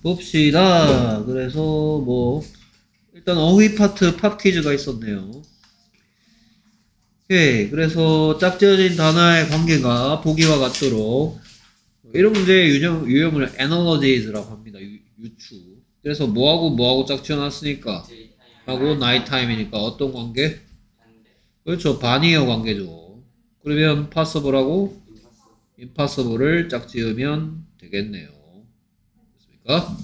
봅시다. 그래서 뭐 일단 어휘 파트 팝 퀴즈가 있었네요. 오케이. 그래서 짝지어진 단어의 관계가 보기와 같도록 이런 문제의 유형을 analogies라고 합니다. 유추. 그래서 뭐하고 짝지어놨으니까 하고 night time이니까 어떤 관계? 그렇죠. 반이어 관계죠. 그러면 possible하고 impossible을 짝지으면 되겠네요. 됐습니까?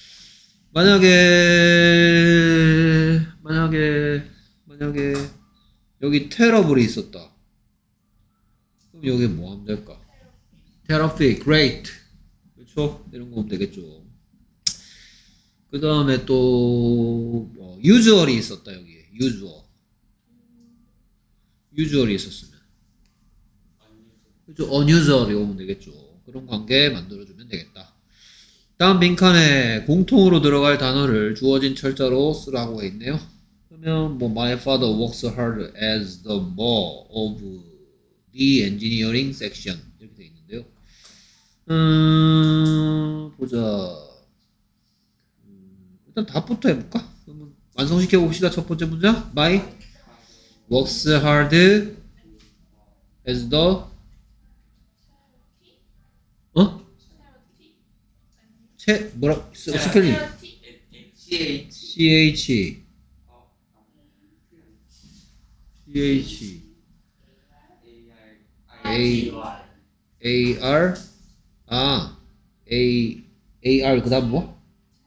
만약에 여기 terrible이 있었다. 그럼 여기 뭐 하면 될까? terrific, great. 그렇죠? 이런 거 하면 되겠죠. 그 다음에 또 usual이 있었다. 여기에 usual이 있었으면 그렇죠? unusual이 오면 되겠죠. 그런 관계 만들어주면 되겠다. 다음 빈칸에 공통으로 들어갈 단어를 주어진 철자로 쓰라고 했네요. 그러면 뭐 my father works hard as the boss of the engineering section 이렇게 돼 있는데요. 보자. 일단 답부터 해볼까? 그러면 완성시켜 봅시다. 첫 번째 문장. My works hard as the 뭐라 스펠링 CH AR AR 그 다음 뭐?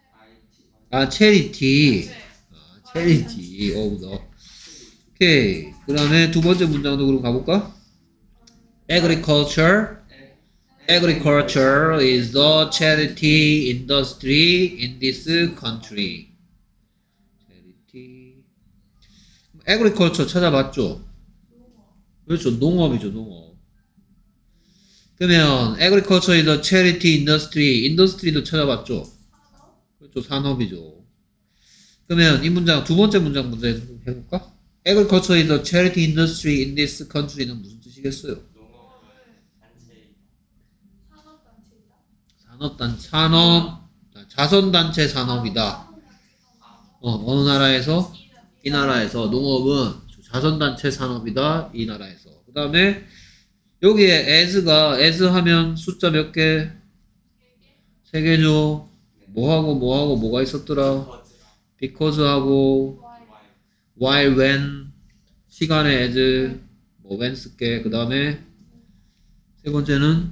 체리티 오브 더 오케이. 그 다음에 두 번째 문장도 그럼 가볼까? Agriculture is the charity industry in this country. charity. agriculture 찾아봤죠? 그렇죠. 농업이죠. 농업. 그러면 agriculture is the charity industry. industry도 찾아봤죠? 그렇죠. 산업이죠. 그러면 이 문장, 두 번째 문장 문제 해볼까? agriculture is the charity industry in this country는 무슨 뜻이겠어요? 자선단체 산업이다. 어느 나라에서? 이 나라에서. 농업은 자선단체 산업이다. 이 나라에서. 그 다음에 여기에 as 하면 숫자 몇 개? 3개죠. 뭐가 있었더라? because 하고 while, when 시간에 as when 쓸게. 그 다음에 세 번째는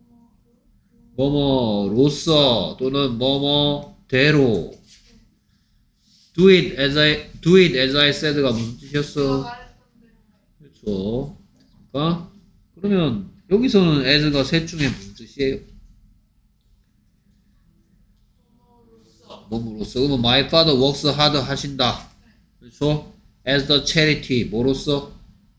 뭐뭐로서 또는 뭐뭐대로. do it as I said가 무슨 뜻이었어? 그렇죠. 그러니까 그러면 여기서는 as가 셋 중에 무슨 뜻이에요? 뭐로서. 그러면 my father works hard 하신다. 그렇죠? as the charity 뭐로서?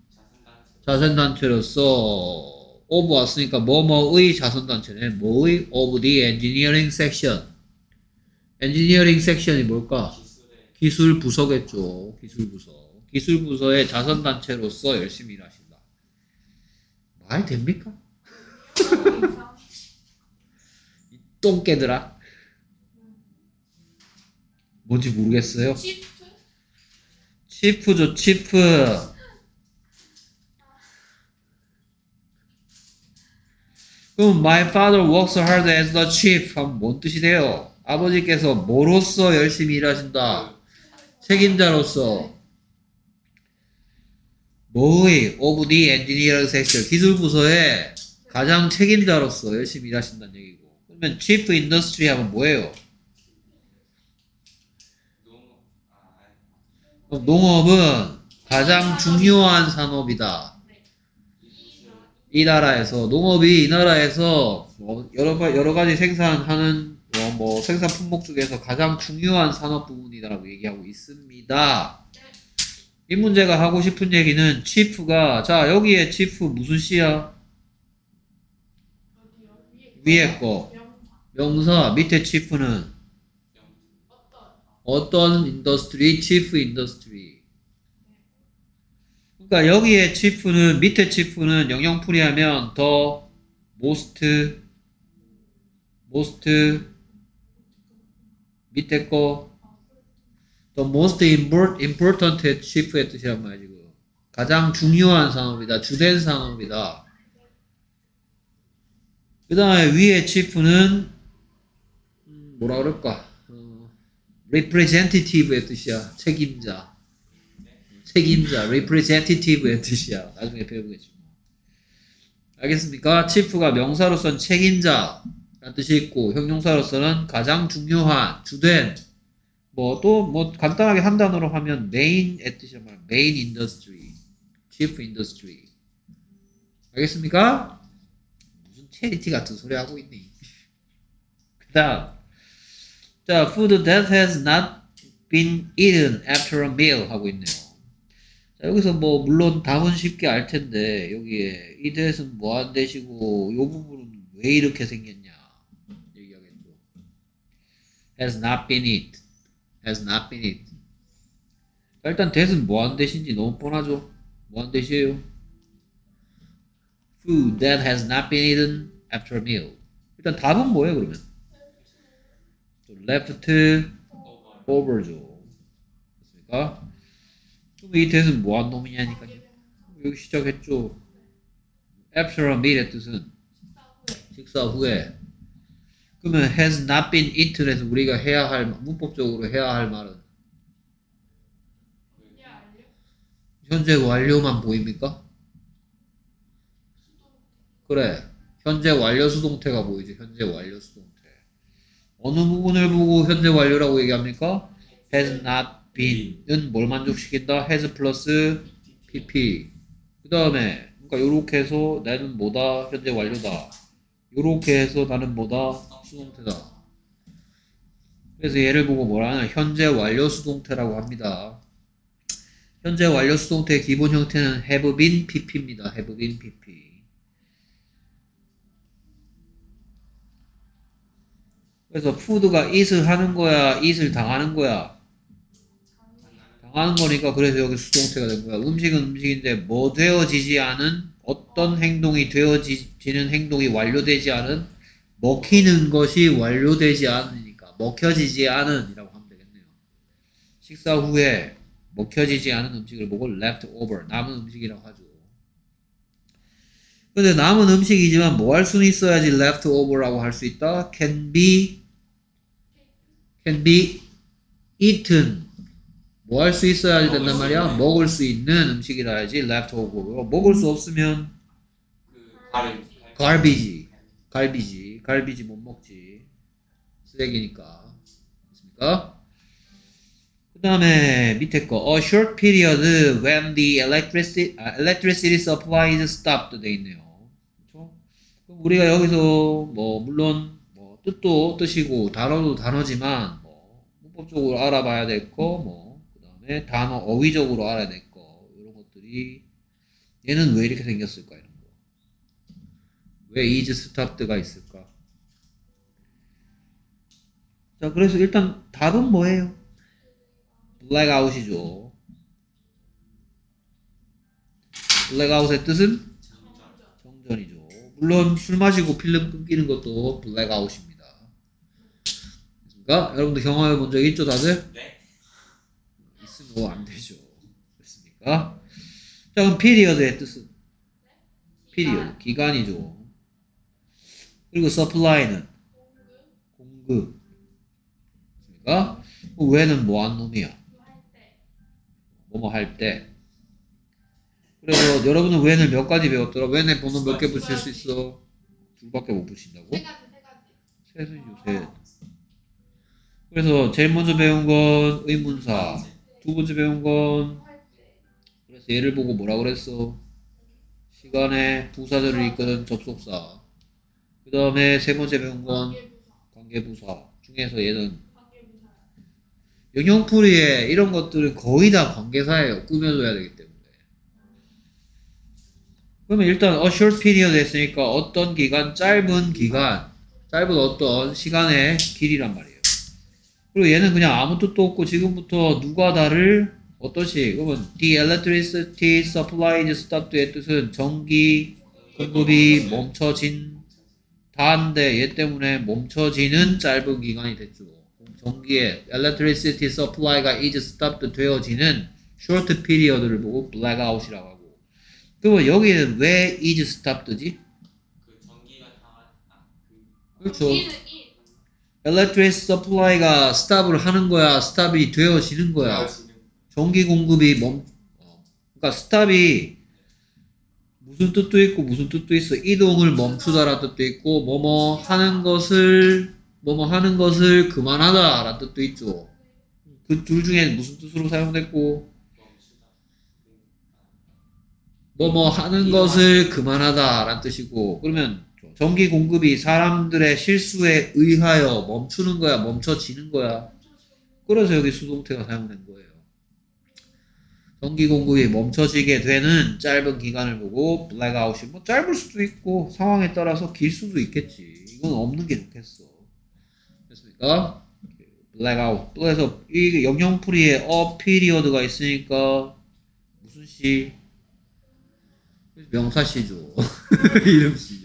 자선단체로서. of 왔으니까 뭐뭐의 자선단체네. 뭐의? of the engineering section. engineering section이 뭘까? 기술부서겠죠. 기술부서의 자선단체로서 열심히 일하신다. 말이 됩니까? 이 똥개들아. 뭔지 모르겠어요. 치프죠. 치프. 그럼 my father works hard as the chief 하면 뭔 뜻이 돼요? 아버지께서 뭐로서 열심히 일하신다? 책임자로서. 뭐의? of the engineering section. 기술부서의 가장 책임자로서 열심히 일하신다는 얘기고. 그러면 chief industry 하면 뭐예요? 농업은 가장 중요한 산업이다. 이 나라에서. 농업이 이 나라에서 여러 가지 생산하는 생산 품목 중에서 가장 중요한 산업 부분이다라고 얘기하고 있습니다. 이 문제가 하고 싶은 얘기는 chief가, 자 여기에 chief 무슨 시야? 위에 거 명사. 밑에 chief는 어떤 인더스트리? chief industry. 그러니까 여기에 chief는, 밑에 chief는 영영풀이하면 더 most 밑에 거 the most important chief의 뜻이란 말이지. 가장 중요한 산업이다. 주된 산업이다. 그 다음에 위에 chief는 뭐라 그럴까? representative의 뜻이야. 책임자. representative의 뜻이야. 나중에 배우겠지. 알겠습니까? chief가 명사로서는 책임자라는 뜻이 있고 형용사로서는 가장 중요한, 주된, 또 간단하게 한 단어로 하면 main의 뜻이란 말이야. main industry, chief industry. 알겠습니까? 무슨 체리티 같은 소리 하고 있니? 그 다음 자, food that has not been eaten after a meal 하고 있네요. 자, 여기서 물론 답은 쉽게 알 텐데 여기에 이 that은 뭐한 대시고 요 부분은 왜 이렇게 생겼냐 얘기하겠죠. has not been eaten. 자, 일단 that은 뭐한 대신지 너무 뻔하죠. 뭐한 대시에요? food that has not been eaten after a meal. 일단 답은 뭐예요 그러면? left over죠. 됐습니까? 그럼 이 that은 뭐한 놈이냐니까요. 여기 시작했죠. after a meal의 뜻은 식사 후에. 그러면 has not been eaten에서 우리가 해야 할, 문법적으로 해야 할 말은 현재 완료만 보입니까? 그래. 현재 완료 수동태가 보이죠. 현재 완료 수동태. 어느 부분을 보고 현재 완료라고 얘기합니까? has not been은 뭘 만족시킨다? has 플러스 pp. 그 다음에 그러니까 요렇게 해서 나는 뭐다? 현재 완료다. 요렇게 해서 나는 뭐다? 수동태다. 그래서 얘를 보고 뭐라 하냐? 현재 완료 수동태라고 합니다. 현재 완료 수동태의 기본 형태는 have been pp입니다. have been pp. 그래서 푸드가 it을 하는 거야, it을 당하는 거야? 당하는 거니까 그래서 여기 수동태가 된 거야. 음식은 음식인데 뭐 되어지지 않은 어떤 행동이 되어지는 행동이 완료되지 않은 먹히는 것이 완료되지 않으니까 먹혀지지 않은 이라고 하면 되겠네요. 식사 후에 먹혀지지 않은 음식을 보고 left over, 남은 음식이라고 하죠. 근데 남은 음식이지만 뭐 할 수는 있어야지 left over라고 할 수 있다. can be eaten. 뭐 할 수 있어야 된단 말이야? 먹을 수 있는 음식이라 해야지 left over. 먹을 수 없으면 갈비지 못 먹지. 쓰레기니까. 됐습니까? 그 다음에 밑에 거 a short period when the electricity supply is stopped 돼 있네요. 그렇죠? 그럼 우리가 여기서 물론 뜻도 뜻이고 단어도 단어지만 문법적으로 알아봐야 될 거, 그 다음에 단어 어휘적으로 알아야 될 거, 이런 것들이 얘는 왜 이렇게 생겼을까 이런 거. 왜 is stopped가 있을까? 자, 그래서 일단 답은 뭐예요? blackout이죠. blackout의 뜻은 정전이죠. 물론 술 마시고 필름 끊기는 것도 blackout입니다. 됐습니까? 여러분들 경험해 본 적 있죠, 다들? 네. 있으면 안 되죠. 됐습니까? 자, 그럼 period의 뜻은? period, 기간이죠. 그리고 supply는? 공급. 됐습니까? when은 뭐한 놈이야? 뭐뭐 할 때. 그래서 여러분은 when을 몇 가지 배웠더라? when의 번호 몇 개 붙일 수 있어? 둘밖에 못 붙인다고? 셋이죠, 셋. 그래서 제일 먼저 배운 건 의문사, 두 번째 배운 건 그래서 얘를 보고 뭐라 그랬어? 시간에 부사절을 이끄는 접속사. 그 다음에 세 번째 배운 건 관계부사 중에서 얘는 영영풀이에 이런 것들은 거의 다 관계사예요. 꾸며줘야 되기 때문에. 그러면 일단 a short period 했으니까 어떤 기간, 짧은 어떤 시간의 길이란 말이에요. 그리고 얘는 그냥 아무 뜻도 없고 지금부터 누가 다를 어떠시? 그러면 the electricity supply is stopped의 뜻은 전기 공급이 멈춰진 다인데 얘 때문에 멈춰지는 짧은 기간이 됐죠. 전기의 electricity supply가 is stopped 되어지는 short period를 보고 blackout이라고 하고. 그러면 여기는 왜 is stopped지? 그 전기가 그렇죠. electric supply가 stop을 하는 거야, stop이 되어지는 거야. 전기 공급이 그러니까 stop이 무슨 뜻도 있고 무슨 뜻도 있어. 이동을 멈추다라는 뜻도 있고 뭐뭐 하는 것을 그만하다라는 뜻도 있죠. 그 둘 중에 무슨 뜻으로 사용됐고 뭐뭐 하는 것을 그만하다라는 뜻이고 그러면 전기 공급이 사람들의 실수에 의하여 멈추는 거야, 멈춰지는 거야. 그래서 여기 수동태가 사용된 거예요. 전기 공급이 멈춰지게 되는 짧은 기간을 보고 blackout이 뭐 짧을 수도 있고 상황에 따라서 길 수도 있겠지. 이건 없는 게 좋겠어. 됐습니까? blackout. 그래서 이 영영풀이에 a period가 있으니까 무슨 시? 명사시죠. 이름시죠.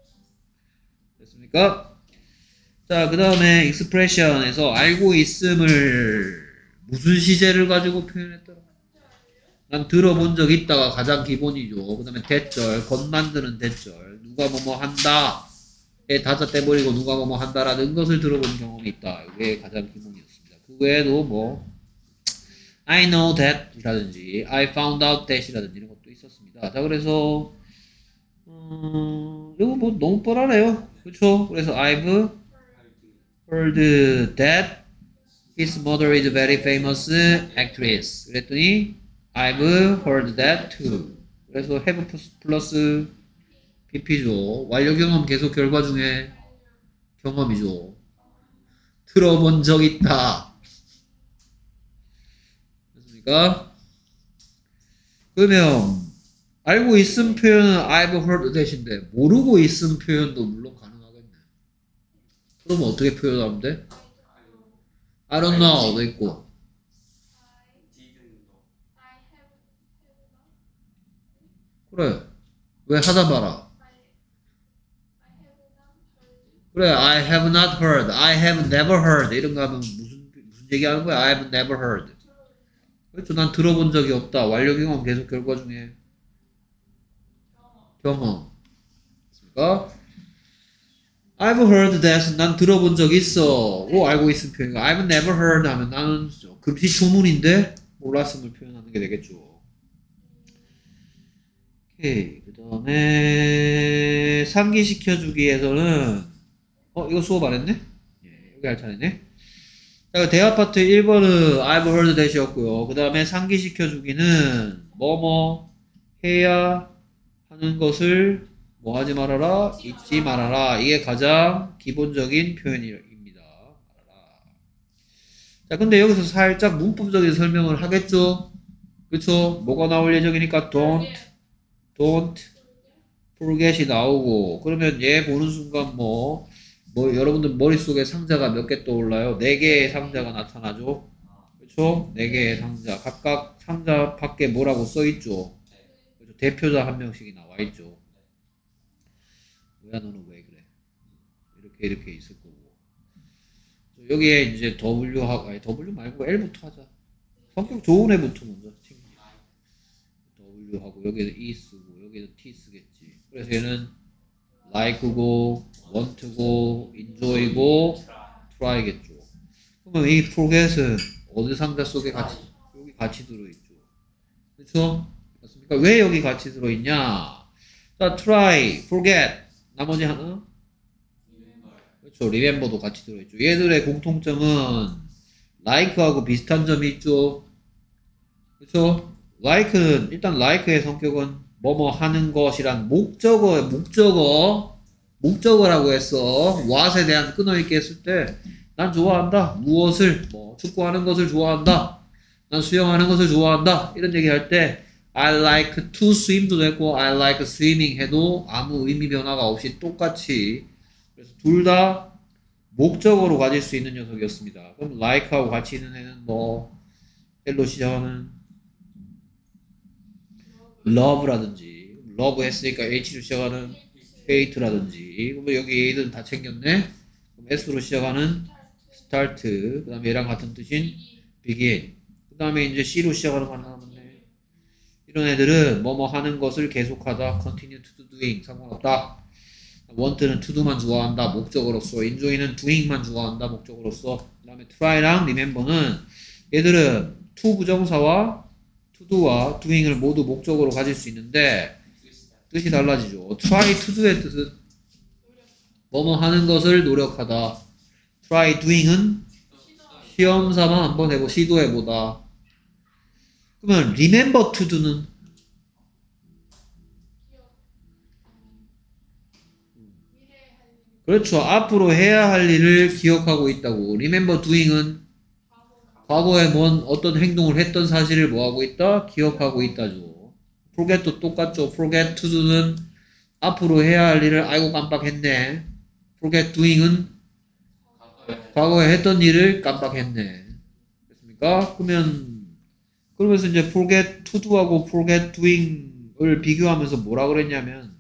됐습니까? 자, 그 다음에 expression에서 알고 있음을 무슨 시제를 가지고 표현했더라? 난 들어본 적 있다가 가장 기본이죠. 그 다음에 대절, 겉만드는 대절, 누가 뭐뭐 한다 에 다자 떼버리고 누가 뭐뭐 한다라는 것을 들어본 경험이 있다. 이게 가장 기본이었습니다. 그 외에도 뭐 I know that 이라든지 I found out that 이라든지 이런 것도 있었습니다. 자, 그래서 이거 뭐 너무 뻔하네요. 그렇죠? 그래서 I've heard that his mother is a very famous actress. 그랬더니 I've heard that too. 그래서 have 플러스 PP죠. 완료 경험 계속 결과 중에 경험이죠. 들어본 적 있다. 됐습니까? 그러면 알고 있음 표현은 I've heard that인데 모르고 있음 표현도 물론 가능하겠네. 그러면 어떻게 표현하면 돼? I don't know도 있고 그래. 왜 하다 봐라. 그래. I have not heard. I have never heard. 이런 거 하면 무슨 얘기하는 거야? I have never heard. 그렇죠. 난 들어본 적이 없다. 완료 경험 계속 결과 중에 경험. 그러니까 I've heard that. 난 들어본 적 있어. 고 알고 있음 표현. I've never heard 하면 나는 금시초문인데 몰랐음을 표현하는 게 되겠죠. 오케이. 그 다음에 상기시켜주기에서는 이거 수업 안 했네? 예, 여기 할 차례네. 자, 대화 파트 1번은 I've heard that이었고요. 그 다음에 상기시켜주기는 뭐뭐 해야 하는 것을 뭐 하지 말아라? 잊지 말아라. 이게 가장 기본적인 표현입니다. 자, 근데 여기서 살짝 문법적인 설명을 하겠죠? 그쵸? 뭐가 나올 예정이니까 don't forget이 나오고 그러면 얘 보는 순간 뭐 여러분들 머릿속에 상자가 몇 개 떠올라요? 4개의 상자가 나타나죠? 그렇죠? 4개의 상자 각각 상자 밖에 뭐라고 써있죠? 그렇죠? 대표자 한 명씩이 나와있죠. 뭐야 너는 왜 그래? 이렇게 있을 거고 여기에 이제 W하고 아니 W 말고 L부터 하자. 성격 좋은 애부터 먼저 W하고 여기는 E 쓰고 여기는 T 쓰겠지. 그래서 얘는 like고 want고 enjoy고 try겠죠. 그러면 이 forget은 어느 상자 속에 여기 같이 들어있죠. 그렇죠? 맞습니까? 왜 여기 같이 들어있냐? 자, try, forget 나머지 하나? 그렇죠. remember도 같이 들어있죠. 얘들의 공통점은 like하고 비슷한 점이 있죠. 그렇죠? like는 일단 like의 성격은 뭐뭐 하는 것이란 목적어라고 했어. what에 대한 끊어있게 했을 때 난 좋아한다. 무엇을 뭐 축구하는 것을 좋아한다. 난 수영하는 것을 좋아한다. 이런 얘기 할 때 I like to swim도 되고 I like swimming 해도 아무 의미 변화가 없이 똑같이 그래서 둘 다 목적어로 가질 수 있는 녀석이었습니다. 그럼 like하고 같이 있는 애는 뭐 L로 시작하는 love라든지 love 했으니까 H로 시작하는 hate라든지 그러면 여기 A는 다 챙겼네. 그럼 S로 시작하는 start. 그 다음에 얘랑 같은 뜻인 begin. 그 다음에 이제 C로 시작하는 거 하나 남았네. 이런 애들은 뭐뭐 하는 것을 계속하다. continue to do doing. 상관없다. want는 to do만 좋아한다. 목적으로서. enjoy는 doing만 좋아한다. 목적으로서. 그 다음에 try랑 remember는 얘들은 to 부정사와 to do와 doing을 모두 목적으로 가질 수 있는데 뜻이 달라지죠. try to do의 뜻은 뭐뭐 하는 것을 노력하다. try doing은 시험 삼아 한번 해보, 시도해보다. 그러면 remember to do는 그렇죠. 앞으로 해야 할 일을 기억하고 있다고. remember doing은 과거에 뭔 어떤 행동을 했던 사실을 뭐하고 있다? 기억하고 있다죠. forget도 똑같죠. forget to do는 앞으로 해야 할 일을 아이고 깜빡했네. forget doing은 과거에 했던 일을 깜빡했네. 됐습니까? 그러면서 이제 forget to do하고 forget doing을 비교하면서 뭐라 그랬냐면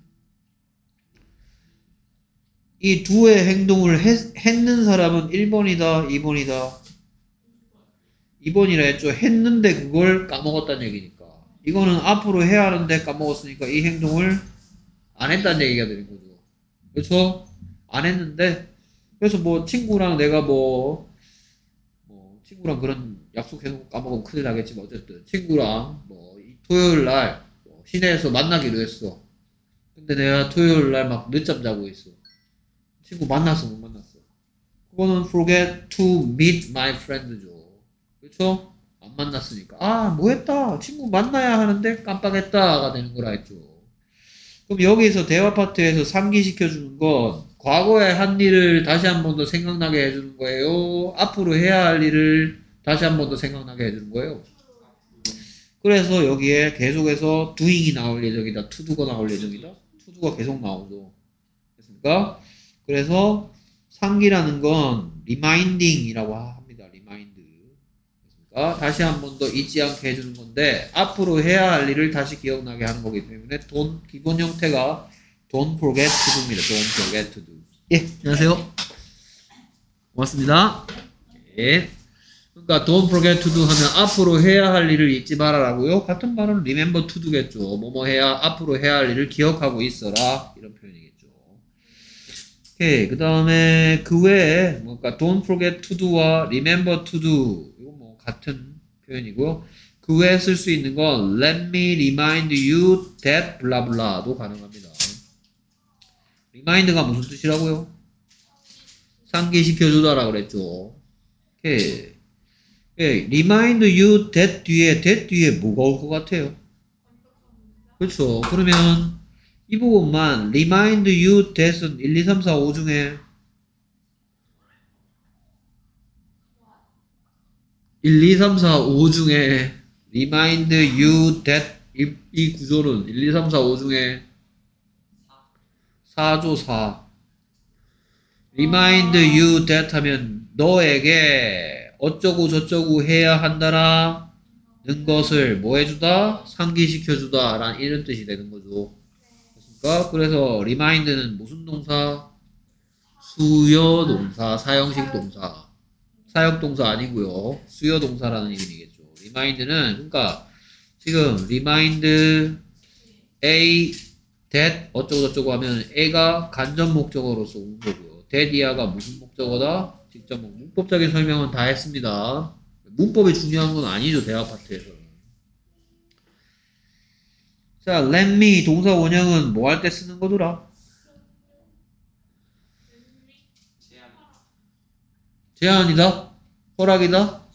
이 두의 행동을 했는 사람은 1번이다, 2번이다. 2번이라 했죠. 했는데 그걸 까먹었다는 얘기니까. 이거는 앞으로 해야 하는데 까먹었으니까 이 행동을 안 했다는 얘기가 되는 거죠. 그렇죠? 안 했는데 그래서 뭐 친구랑 내가 친구랑 그런 약속해놓고 까먹으면 큰일 나겠지만 어쨌든 친구랑 토요일 날뭐 시내에서 만나기로 했어. 근데 내가 토요일 날 막 늦잠 자고 있어. 친구 만났어, 못 만났어? 그거는 forget to meet my friend죠. 그렇죠? 안 만났으니까. 아, 뭐 했다. 친구 만나야 하는데 깜빡했다가 되는 거라 했죠. 그럼 여기서 대화 파트에서 상기시켜주는 건 과거에 한 일을 다시 한 번 더 생각나게 해주는 거예요. 앞으로 해야 할 일을 다시 한 번 더 생각나게 해주는 거예요. 그래서 여기에 계속해서 doing이 나올 예정이다. to do가 나올 예정이다. to do가 계속 나오죠. 됐습니까? 그래서 상기라는 건 reminding이라고 합니다. remind. 됐습니까? 다시 한 번 더 잊지 않게 해주는 건데 앞으로 해야 할 일을 다시 기억나게 하는 거기 때문에 기본 형태가 don't forget to do입니다. don't forget to do. 예, 안녕하세요. 고맙습니다. 예. 그러니까 don't forget to do 하면 앞으로 해야 할 일을 잊지 말아라고요. 같은 말은 remember to do겠죠. 뭐뭐 해야 앞으로 해야 할 일을 기억하고 있어라 이런 표현이겠죠. 오케이. 그 다음에 그 외에 그러니까 don't forget to do와 remember to do 이거 뭐 같은 표현이고요. 그 외에 쓸 수 있는 건 let me remind you that blah blah도 가능합니다. remind가 무슨 뜻이라고요? 상기시켜주다라 그랬죠. 오케이. 오케이. remind you that 뒤에 뭐가 올 것 같아요? 그렇죠. 그러면 이 부분만 remind you that은 1, 2, 3, 4, 5 중에 1, 2, 3, 4, 5 중에 remind you that 이 구조는 1, 2, 3, 4, 5 중에 4조 4. remind you that 하면 너에게 어쩌고 저쩌고 해야 한다라는 것을 뭐 해주다? 상기시켜주다 라는 이런 뜻이 되는 거죠. 그렇습니까? 그래서 remind는 무슨 동사? 수요 동사, 사형식 동사. 사역 동사 아니고요. 수요 동사라는 의미겠죠. remind는 그러니까 지금 remind A that 어쩌고 저쩌고 하면 A가 간접 목적어로서 온 거고요. that 이하가 무슨 목적어다? 직접 문법적인 설명은 다 했습니다. 문법이 중요한 건 아니죠. 대화 파트에서는. 자, let me 동사 원형은 뭐 할 때 쓰는 거더라? 제안이다? 허락이다?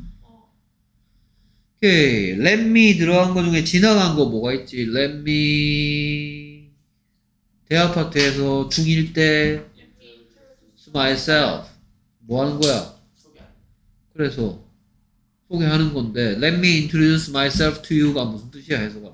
오케이. let me 들어간 거 중에 지나간 거 뭐가 있지? let me 대화 파트에서 중1 때 myself 뭐 하는 거야? 그래서 소개하는 건데 let me introduce myself to you가 무슨 뜻이야? 해석하면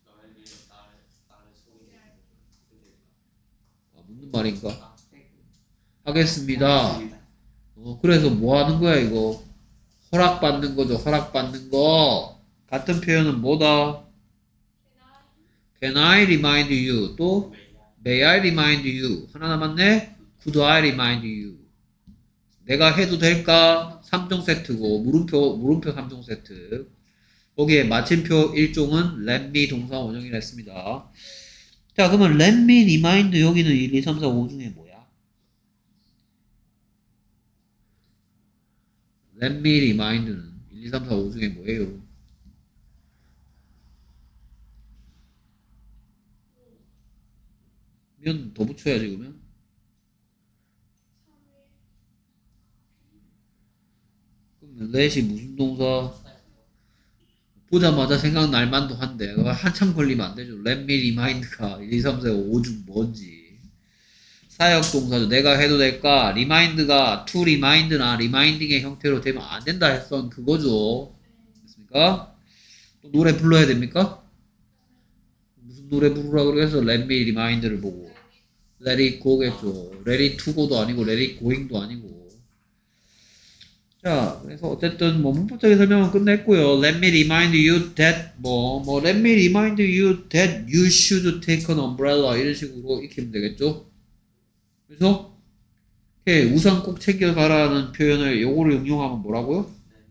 묻는 말인가? 하겠습니다. 그래서 뭐 하는 거야 이거? 허락받는 거죠. 허락받는 거. 같은 표현은 뭐다? Can I remind you? 또 May I remind you? 하나 남았네? Could I remind you? 내가 해도 될까? 3종 세트고 물음표 3종 세트. 거기에 마침표 1종은 let me 동사 원형이라 했습니다. 자, 그러면 let me remind 여기는 1, 2, 3, 4, 5 중에 뭐야? let me remind는 1, 2, 3, 4, 5 중에 뭐예요? 면 더 붙여야지 그러면. 그럼 let이 무슨 동사? 보자마자 생각날 만도 한데 한참 걸리면 안 되죠. let me remind가 1, 2, 3, 4, 5 중 뭔지. 사역 동사죠. 내가 해도 될까? remind가 to remind나 reminding의 형태로 되면 안 된다 했던 그거죠. 됐습니까? 또 노래 불러야 됩니까? 무슨 노래 부르라고 그래서 let me remind를 보고 let it go겠죠. let it to go도 아니고 let it going도 아니고. 자, 그래서 어쨌든 뭐 문법적인 설명은 끝냈고요. Let me remind you that let me remind you that you should take an umbrella 이런 식으로 익히면 되겠죠. 그래서 우산 꼭 챙겨가라는 표현을 요거를 응용하면 뭐라고요?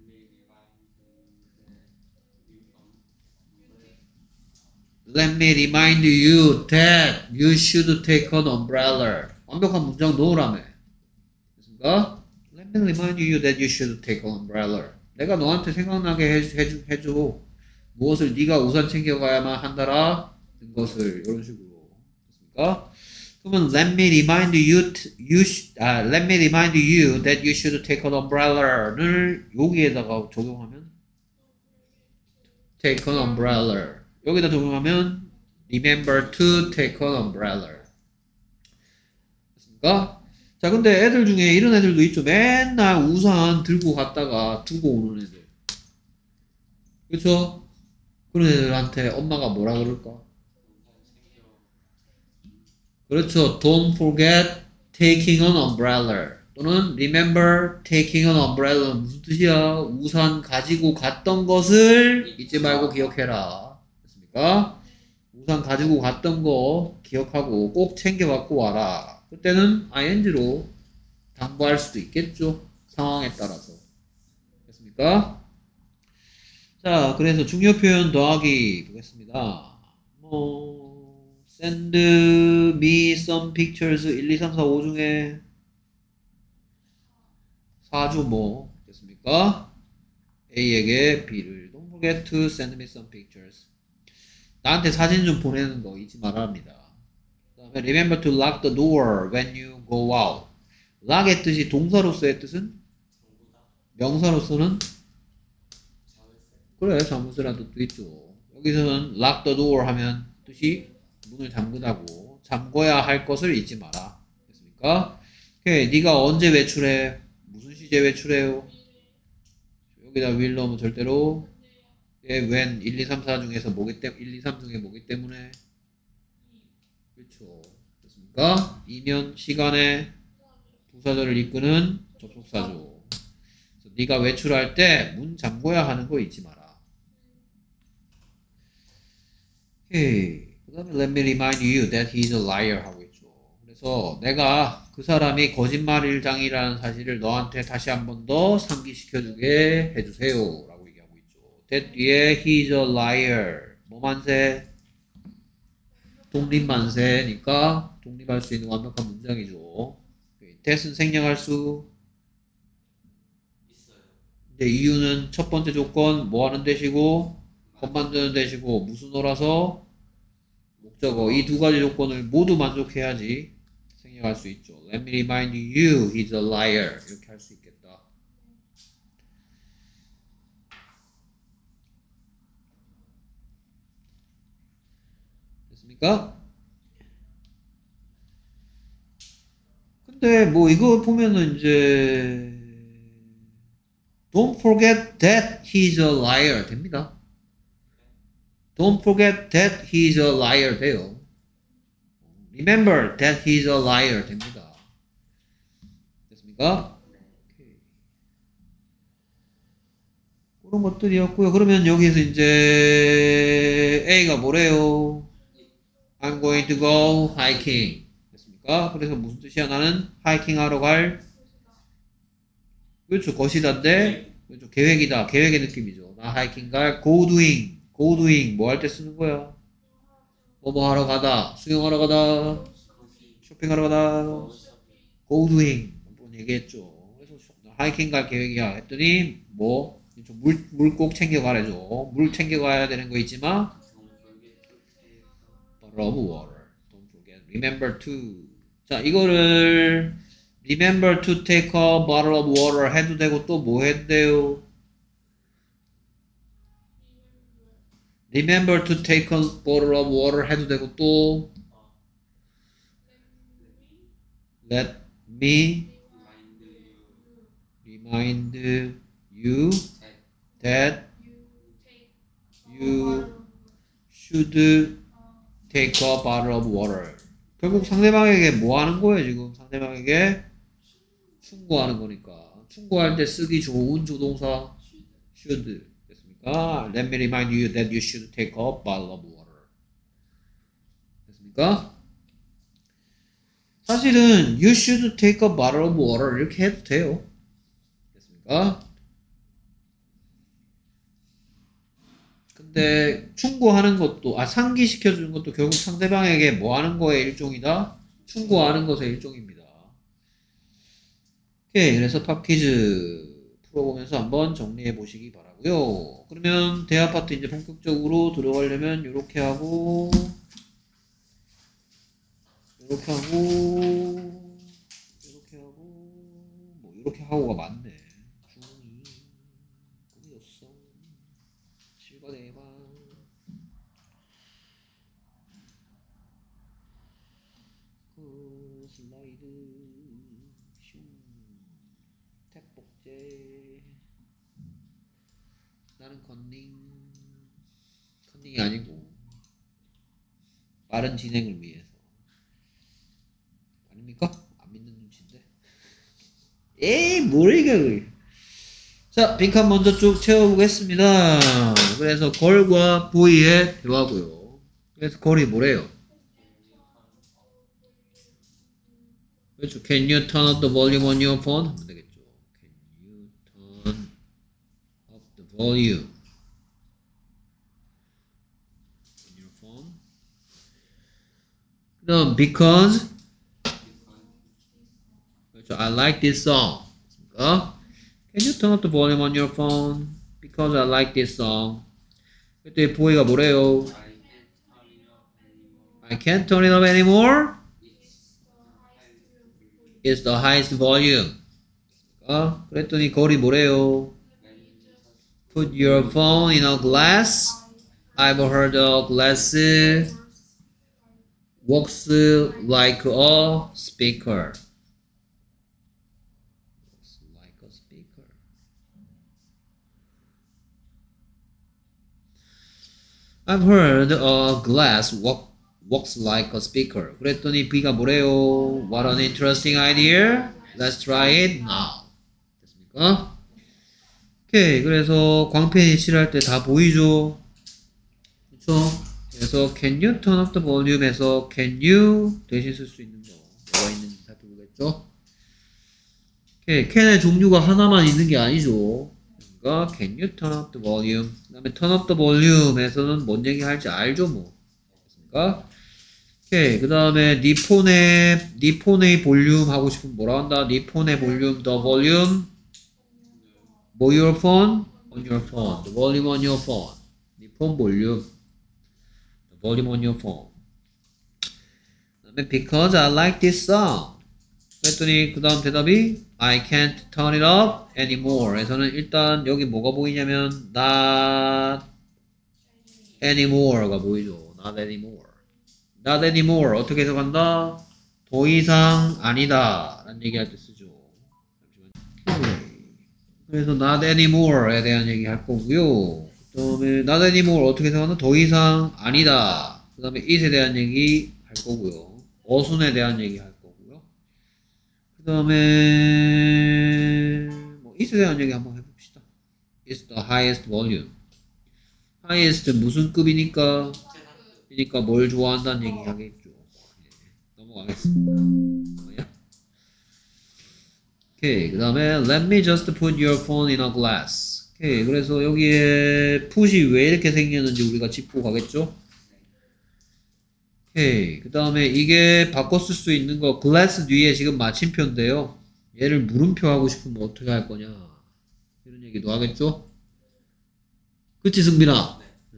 Let me remind you that you should take an umbrella. 완벽한 문장 넣으라며. 됐습니까? Let me remind you that you should take an umbrella. 내가 너한테 생각나게 해줘. 무엇을 네가 우산 챙겨가야만 한다라. 것을 이런 식으로. 됐습니까? 그러면 let me remind you that you should take an umbrella를 여기에다가 적용하면 take an umbrella. 여기다 적용하면 remember to take an umbrella. 됐습니까? 자, 근데 애들 중에 이런 애들도 있죠. 맨날 우산 들고 갔다가 두고 오는 애들. 그렇죠? 그런 애들한테 엄마가 뭐라 그럴까? 그렇죠. Don't forget taking an umbrella. 또는 remember taking an umbrella. 무슨 뜻이야? 우산 가지고 갔던 것을 잊지 말고 기억해라. 됐습니까? 우산 가지고 갔던 거 기억하고 꼭 챙겨 갖고 와라. 그때는 ing로 당부할 수도 있겠죠. 상황에 따라서. 됐습니까? 자, 그래서 중요 표현 더하기 보겠습니다. send me some pictures 1, 2, 3, 4, 5 중에 4주 뭐 됐습니까? A에게 B를 don't forget to send me some pictures. 나한테 사진 좀 보내는 거 잊지 말아야 합니다. 그다음에 remember to lock the door when you go out. lock의 뜻이 동사로서의 뜻은? 명사로서는? 그래, 자물쇠라는 뜻도 있죠. 여기서는 lock the door 하면 뜻이 문을 잠그다고 잠궈야 할 것을 잊지 마라. 됐습니까? 오케이, 네가 언제 외출해? 무슨 시제 외출해요? 여기다 will 넣으면 절대로 when 1, 2, 3, 4 중에서 뭐기 때문에 1, 2, 3 중에 뭐기 때문에 그렇죠. 됐습니까? 이면 시간에 부사절을 이끄는 접속사죠. 그래서 네가 외출할 때 문 잠궈야 하는 거 잊지 마라. 오케이. 그 다음에 let me remind you that he is a liar 하고 있죠. 그래서 내가 그 사람이 거짓말일장이라는 사실을 너한테 다시 한 번 더 상기시켜주게 해주세요 라고 얘기하고 있죠. that 뒤에 he is a liar 뭐 만세? 독립만세니까 독립할 수 있는 완벽한 문장이죠. that은 생략할 수 있어요. 근데 이유는 첫 번째 조건 뭐 하는 대시고 것 만드는 대시고 무슨어라서 목적어 이 두 가지 조건을 모두 만족해야지 생략할 수 있죠. Let me remind you he's a liar 이렇게 할 수 있겠다. 됐습니까? 근데 뭐 이거 보면은 이제 Don't forget that he's a liar 됩니다. Don't forget that he's a liar 돼요. Remember that he's a liar 됩니다. 됐습니까? 오케이. 그런 것들이었고요. 그러면 여기서 이제 A가 뭐래요? I'm going to go hiking. 됐습니까? 그래서 무슨 뜻이야? 나는 하이킹 하러 갈 그렇죠. 것이다인데 그렇죠. 계획이다. 계획의 느낌이죠. 나 하이킹 갈 go doing. go doing 뭐 할 때 쓰는 거야? 뭐 하러 가다. 수영하러 가다. 쇼핑하러 가다. go doing 한번 얘기했죠. 그래서 하이킹 갈 계획이야 했더니 물 꼭 챙겨가래죠. 물 챙겨가야 되는 거 있지만 bottle of water. Don't forget. Remember to. 자, 이거를 remember to take a bottle of water 해도 되고 또 뭐 해도 돼요? remember to take a bottle of water 해도 되고 또 let me remind you that you should take a bottle of water. 결국 상대방에게 뭐 하는 거예요, 지금? 상대방에게 충고하는 거니까. 충고할 때 쓰기 좋은 조동사 should 됐습니까? Let me remind you that you should take a bottle of water. 됐습니까? 사실은 you should take a bottle of water 이렇게 해도 돼요. 됐습니까? 근데 충고하는 것도 상기시켜주는 것도 결국 상대방에게 뭐 하는 거의 일종이다? 충고하는 것의 일종입니다. 오케이, 그래서 팝 퀴즈 풀어보면서 한번 정리해 보시기 바라고요. 그러면 대화 파트 이제 본격적으로 들어가려면 이렇게 하고 이렇게 하고 이렇게 하고 뭐 이렇게 하고가 많네. 중이 꿈이었어. 실과 대박. 슬라이드 슝 택복제. 나는 컨닝이 아니고 빠른 진행을 위해서. 아닙니까? 안 믿는 눈치인데. 에이, 뭘 이겨. 자, 빈칸 먼저 쭉 채워보겠습니다. 그래서 걸과 보이의 대화고요. 그래서 걸이 뭐래요? 그렇죠. Can you turn up the volume on your phone? 하면 되겠죠. Can you turn up the volume on your phone? 그다음 because 그렇죠. I like this song. Can you turn up the volume on your phone? Because I like this song. 그때 보이가 뭐래요? I can't turn it up anymore. It's the highest volume. 그랬더니 거리 뭐래요? Put your phone in a glass. I've heard a glass works like a speaker. Works like a speaker. I've heard a glass works like a speaker. 그랬더니 B가 뭐래요? What an interesting idea. Let's try it now. 됐습니까? 오케이. 그래서 광팬이 칠할 때 다 보이죠? 그쵸? 그래서 can you turn up the volume에서 can you 대신 쓸 수 있는 거 뭐가 있는지 살펴보겠죠? 오케이. can의 종류가 하나만 있는 게 아니죠. 그러니까 can you turn up the volume. 그 다음에 turn up the volume에서는 뭔 얘기 할지 알죠 뭐. 됐습니까? 오케이. 그 다음에 네 폰의 볼륨 하고 싶으면 뭐라 한다? 네 폰의 볼륨, the volume. 뭐 your phone? On your phone. The volume on your phone. 네 폰 볼륨. The volume on your phone. 그 다음에 because I like this song. 그랬더니 그 다음 대답이 I can't turn it up anymore. 에서는 일단 여기 뭐가 보이냐면 not anymore가 보이죠. not anymore. not anymore 어떻게 해석한다? 더 이상 아니다 라는 얘기할 때 쓰죠. 그래서 not anymore에 대한 얘기 할 거고요. 그 다음에 not anymore 어떻게 해석한다? 더 이상 아니다. 그 다음에 it에 대한 얘기 할 거고요. 어순에 대한 얘기 할 거고요. 그 다음에 뭐 it에 대한 얘기 한번 해봅시다. It's the highest volume. highest 무슨 급이니까? 그러니까 뭘 좋아한다는 얘기 하겠죠. 네, 넘어가겠습니다. 뭐야? 오케이. 그 다음에 let me just put your phone in a glass. 오케이. 그래서 여기에 put이 왜 이렇게 생겼는지 우리가 짚고 가겠죠? 오케이. 그 다음에 이게 바꿔 쓸 수 있는 거 glass 뒤에 지금 마침표인데요. 얘를 물음표 하고 싶으면 어떻게 할 거냐 이런 얘기도 하겠죠? 그치 승빈아?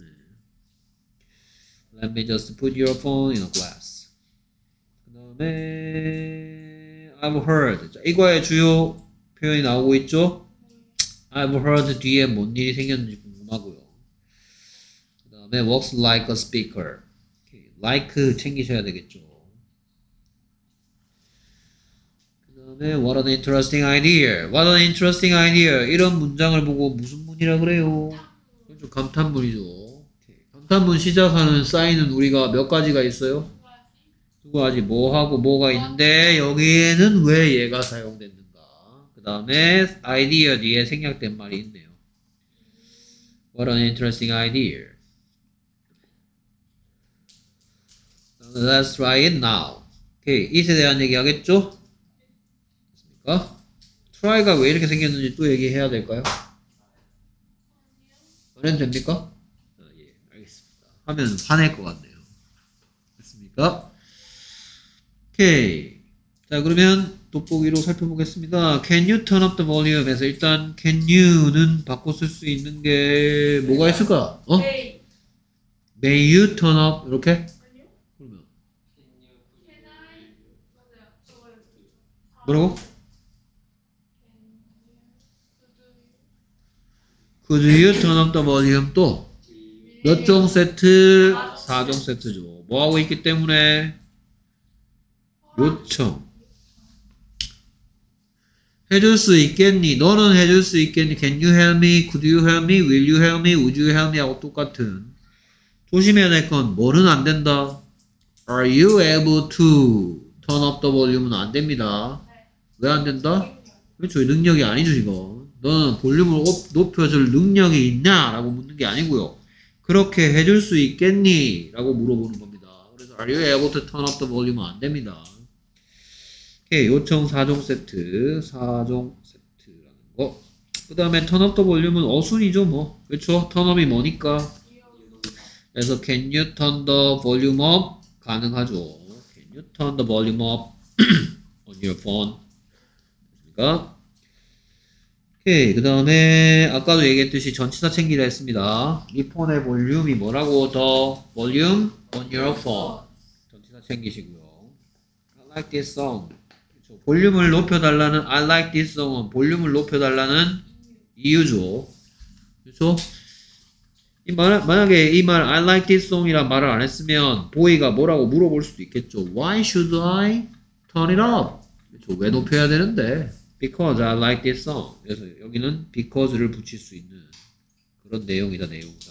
Let me just put your phone in a glass. 그 다음에 I've heard. 자, 이거의 주요 표현이 나오고 있죠? I've heard 뒤에 뭔 일이 생겼는지 궁금하고요. 그 다음에 walks like a speaker. 오케이. like 챙기셔야 되겠죠. 그 다음에 what an interesting idea. What an interesting idea. 이런 문장을 보고 무슨 문이라 그래요? 좀 감탄문이죠. 감탄문 시작하는 사인은 우리가 몇 가지가 있어요? 두 가지. 뭐하고 뭐가 있는데 여기에는 왜 얘가 사용됐는가. 그 다음에 idea 뒤에 생략된 말이 있네요. What an interesting idea. Let's try it now. 오케이. it에 대한 얘기 하겠죠? 됐습니까? try가 왜 이렇게 생겼는지 또 얘기해야 될까요? 안 해도 됩니까? 하면 화낼 것 같네요. 됐습니까? 오케이. 자, 그러면 돋보기로 살펴보겠습니다. Can you turn up the volume? 에서 일단 can you는 바꿔 쓸 수 있는 게 뭐가 있을까? 어? May you turn up? 이렇게? 그러면 뭐라고? Could you turn up the volume? 또 몇 종 세트? 4종 세트죠. 뭐 하고 있기 때문에? 요청. 해줄 수 있겠니? 너는 해줄 수 있겠니? Can you help me? Could you help me? Will you help me? Would you help me? 하고 똑같은. 조심해야 될 건 뭐는 안 된다. Are you able to turn up the volume은 안 됩니다. 왜 안 된다? 그렇죠. 능력이 아니죠, 이거. 너는 볼륨을 높여줄 능력이 있냐? 라고 묻는 게 아니고요. 그렇게 해줄 수 있겠니? 라고 물어보는 겁니다. 그래서 Are you able to turn up the volume은 안 됩니다. 오케이, 요청 4종 세트, 4종 세트라는 거. 그 다음에 turn up the volume은 어순이죠, 뭐. 그렇죠? turn up이 뭐니까? 그래서 can you turn the volume up? 가능하죠. Can you turn the volume up on your phone? 됐습니까? 오케이, 그 다음에 아까도 얘기했듯이 전치사 챙기라 했습니다. 이 폰의 볼륨이 뭐라고? The volume on your phone. 전치사 챙기시고요. I like this song. 그렇죠. 볼륨을 높여달라는 I like this song은 볼륨을 높여달라는 이유죠. 그렇죠? 만약에 이 말 I like this song이란 말을 안 했으면 보이가 뭐라고 물어볼 수도 있겠죠. Why should I turn it up? 그렇죠. 왜 높여야 되는데? Because I like this song. 그래서 여기는 because를 붙일 수 있는 그런 내용이다, 내용상.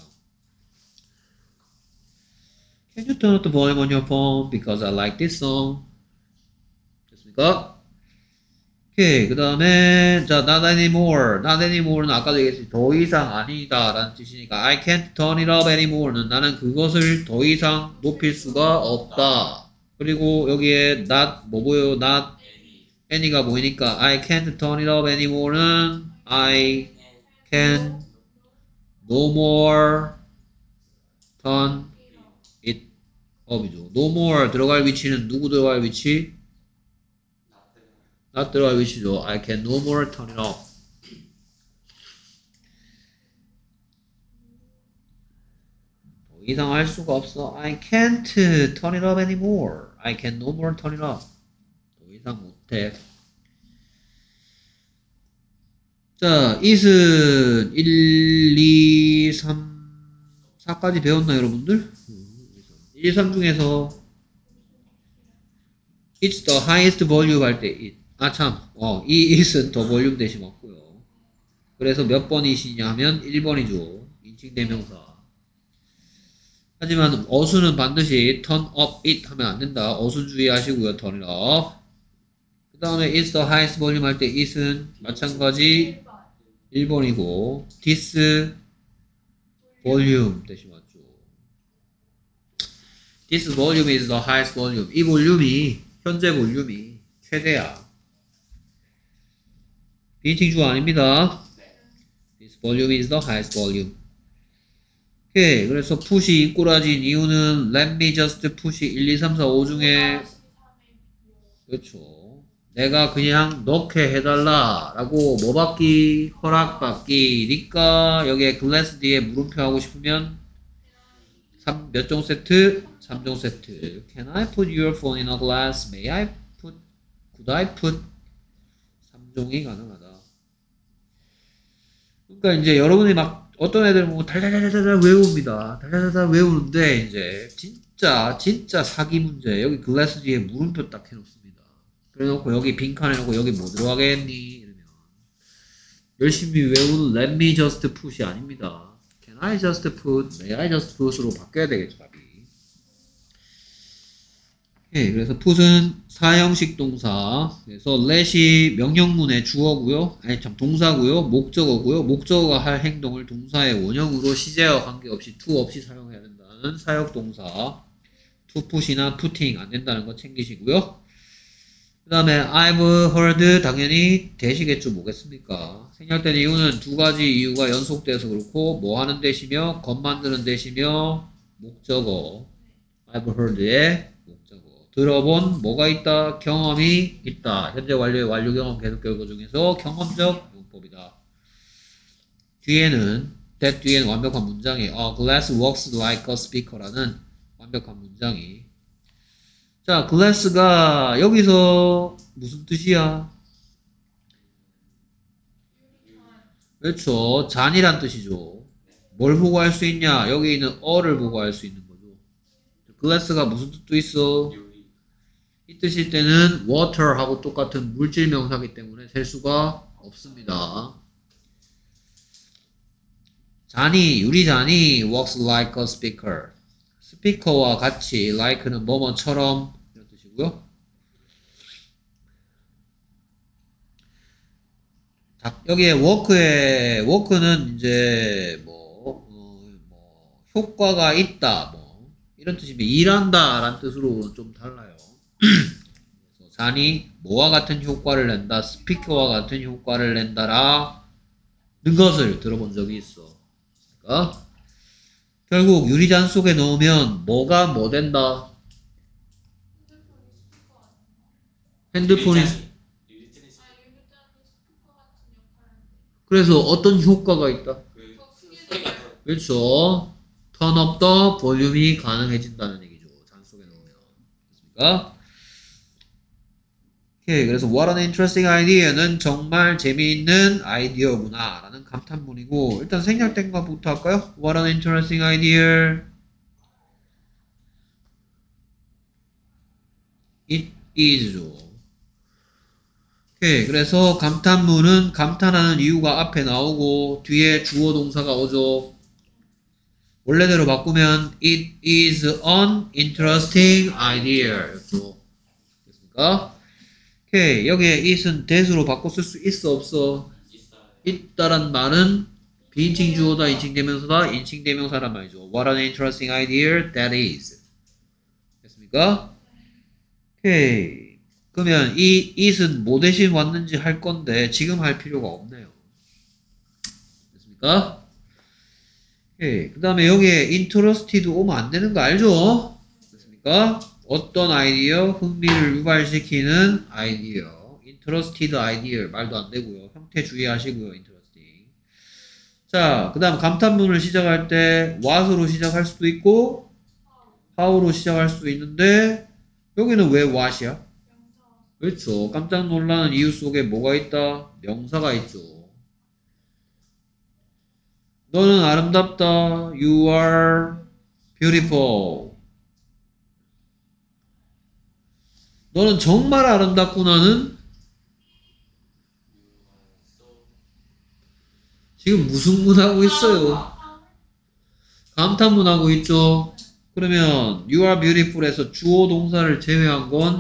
Can you turn up the volume on your phone? Because I like this song. 됐습니까? 오케이. 그 다음에, 자, not anymore. not anyore는 아까도 얘기했듯이 더 이상 아니다 라는 뜻이니까 I can't turn it up anymore는 나는 그것을 더 이상 높일 수가 없다. 그리고 여기에 not, 뭐 보여요? not any가 보이니까 I can't turn it up anymore는 I can no more turn it up이죠. no more 들어갈 위치는 누구 들어갈 위치? not 들어갈 위치죠. I can no more turn it up. 더 이상 할 수가 없어. I can't turn it up anymore. I can no more turn it up. 더 이상 못해. 자, it은 1, 2, 3, 4까지 배웠나 여러분들? 1, 2, 3 중에서 it's the highest volume 할 때 it. 아 참, 이 it은 더 볼륨 대신 없고요. 그래서 몇 번 it이냐 하면 1번이죠. 인칭 대명사. 하지만 어수는 반드시 turn up it 하면 안 된다. 어수 주의하시고요. turn it up. 그 다음에 it's the highest volume 할 때 it은 마찬가지 1번이고 this volume 대신 맞죠. This volume is the highest volume. 이 볼륨이 현재 볼륨이 최대야. 비인칭 주어 아닙니다. This volume is the highest volume. 오케이. 그래서 푸시 꼬라진 이유는 let me just push 1, 2, 3, 4, 5 중에 그렇죠. 내가 그냥 넣게 해달라 라고 뭐 받기? 허락받기 니까 여기에 glass 뒤에 물음표 하고 싶으면 몇 종 세트? 3종 세트. Can I put your phone in a glass? May I put? Could I put? 3종이 가능하다. 그러니까 이제 여러분이 막 어떤 애들 보고 달달달달 외웁니다. 달달달달 외우는데 이제 진짜 사기 문제. 여기 글래스 뒤에 물음표 딱 해놓습니다. 그래놓고 여기 빈칸 해놓고 여기 뭐 들어가겠니? 이러면 열심히 외우는 let me just put이 아닙니다. Can I just put? May I just put으로 바뀌어야 되겠죠, 답이. 오케이, 그래서 put은 사형식 동사. 그래서 let이 명령문의 주어고요. 아니 참 동사고요. 목적어고요. 목적어가 할 행동을 동사의 원형으로 시제와 관계없이 to 없이 사용해야 된다는 사역 동사. to put이나 putting 안 된다는 거 챙기시고요. 그 다음에 I've heard 당연히 대시겠죠. 뭐겠습니까? 생략된 이유는 두 가지 이유가 연속돼서 그렇고 뭐 하는 대시며 것 만드는 대시며 목적어 I've heard의 목적어 들어본 뭐가 있다? 경험이 있다. 현재 완료의 완료 경험 계속 결과 중에서 경험적 용법이다. 뒤에는 that 뒤에는 완벽한 문장이 A glass works like a speaker라는 완벽한 문장이 자, glass가 여기서 무슨 뜻이야? 그렇죠. 잔이란 뜻이죠. 뭘 보고 할 수 있냐? 여기 있는 어를 보고 할 수 있는 거죠. glass가 무슨 뜻도 있어? 이 뜻일 때는 water하고 똑같은 물질 명사이기 때문에 셀 수가 없습니다. 잔이, 유리잔이 works like a speaker. 스피커와 같이 like는 뭐뭐처럼 이런 뜻이고요. 자, 여기에 work는 이제 뭐 효과가 있다 뭐 이런 뜻이면 일한다 라는 뜻으로 좀 달라요. 그래서 잔이 뭐와 같은 효과를 낸다, 스피커와 같은 효과를 낸다라는 것을 들어본 적이 있어. 그러니까 결국 유리잔 속에 넣으면 뭐가 뭐 된다? 핸드폰이 그래서 어떤 효과가 있다? 그렇죠. turn up the volume이 가능해진다는 얘기죠. 잔 속에 넣으면. 됐습니까? 오케이. 그래서 what an interesting idea는 정말 재미있는 아이디어구나 라는 감탄문이고 일단 생략된 것부터 할까요? What an interesting idea. It is죠. 오케이. 그래서 감탄문은 감탄하는 이유가 앞에 나오고 뒤에 주어 동사가 오죠. 원래대로 바꾸면 It is an interesting idea 였죠. 됐습니까? 오케이. 여기에 it은 that으로 바꿔 쓸 수 있어 없어? 있다란 말은 비인칭 주어다 인칭 대명사다 인칭 대명사란 말이죠. What an interesting idea that is. 됐습니까? 오케이. 그러면 이 it은 뭐 대신 왔는지 할 건데 지금 할 필요가 없네요. 됐습니까? 오케이. 그 다음에 여기에 interested 오면 안 되는 거 알죠? 됐습니까? 어떤 아이디어? 흥미를 유발시키는 아이디어. interested idea 말도 안 되고요. 형태 주의하시고요. interesting. 자, 그 다음 감탄문을 시작할 때 what으로 시작할 수도 있고 how로 시작할 수도 있는데 여기는 왜 what이야? 그렇죠. 깜짝 놀라는 이유 속에 뭐가 있다? 명사가 있죠. 너는 아름답다. You are beautiful. 너는 정말 아름답구나는 지금 무슨 문 하고 있어요? 감탄문 하고 있죠? 그러면 you are beautiful에서 주어 동사를 제외한 건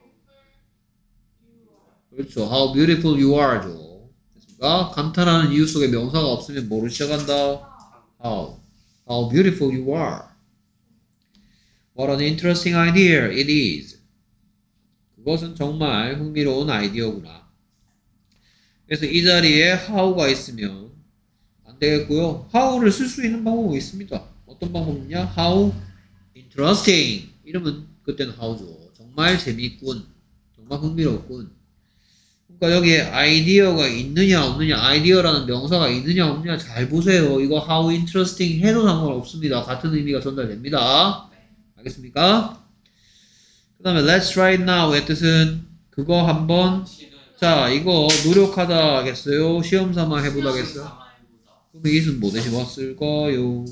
그렇죠. How beautiful you are죠. 됐습니까? 감탄하는 이유 속에 명사가 없으면 뭐로 시작한다? How beautiful you are. What an interesting idea it is. 그것은 정말 흥미로운 아이디어구나. 그래서 이 자리에 how가 있으면 안 되겠고요. how를 쓸 수 있는 방법이 있습니다. 어떤 방법이냐? how interesting. 이러면 그때는 how죠. 정말 재미있군. 정말 흥미롭군. 그러니까 여기에 아이디어가 있느냐 없느냐, 아이디어라는 명사가 있느냐 없느냐 잘 보세요. 이거 how interesting 해도 상관없습니다. 같은 의미가 전달됩니다. 알겠습니까? 그 다음에 let's try it now의 뜻은 그거 한번, 자 이거 노력하다 하겠어요? 시험 삼아 해보다 하겠어요? 그럼 이 뜻은 뭐 대신 왔을까요?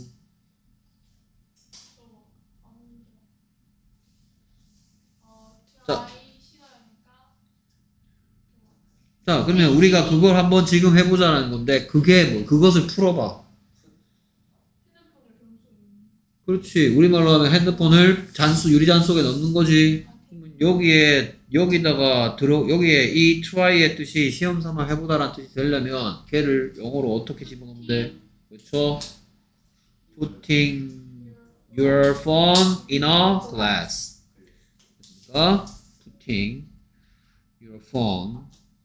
자, 그러면 우리가 그걸 한번 지금 해보자는 건데, 그게 뭐, 그것을 풀어봐. 그렇지. 우리말로 하면 핸드폰을 유리잔 속에 넣는 거지. 여기에 이 try의 뜻이 시험 삼아 해보다라는 뜻이 되려면, 걔를 영어로 어떻게 집어넣으면 돼? 그렇죠? Putting your phone in a glass. 그러니까, putting your phone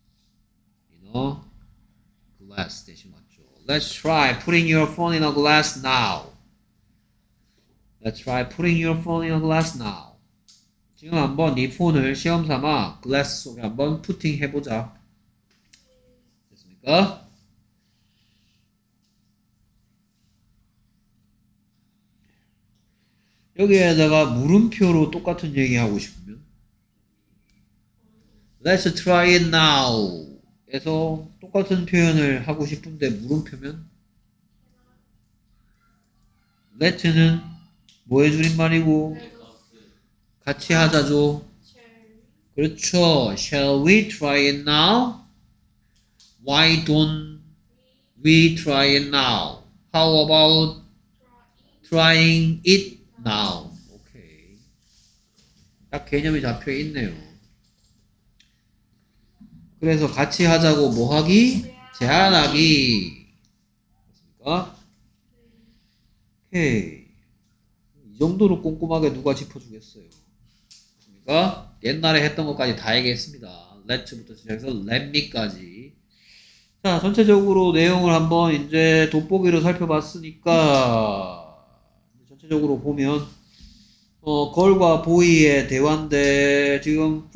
glass 대신 맞죠. Let's try putting your phone in a glass now. Let's try putting your phone in a glass now. 지금 한번 네 폰을 시험 삼아 glass 속에 한번 putting 해보자. 됐습니까? 여기에다가 물음표로 똑같은 얘기 하고 싶으면 Let's try it now. 에서 똑같은 표현을 하고 싶은데 물음표면 let는 뭐의 줄임말이고 같이 하자죠. 그렇죠. Shall we try it now? Why don't we try it now? How about trying it now? 오케이. 딱 개념이 잡혀 있네요. 그래서 같이 하자고 뭐 하기? 제안하기. 맞습니까? 오케이. 이 정도로 꼼꼼하게 누가 짚어주겠어요. 맞습니까? 옛날에 했던 것까지 다 얘기했습니다. let부터 시작해서 let me까지. 자, 전체적으로 내용을 한번 이제 돋보기로 살펴봤으니까 전체적으로 보면 걸과 보이의 대화인데 지금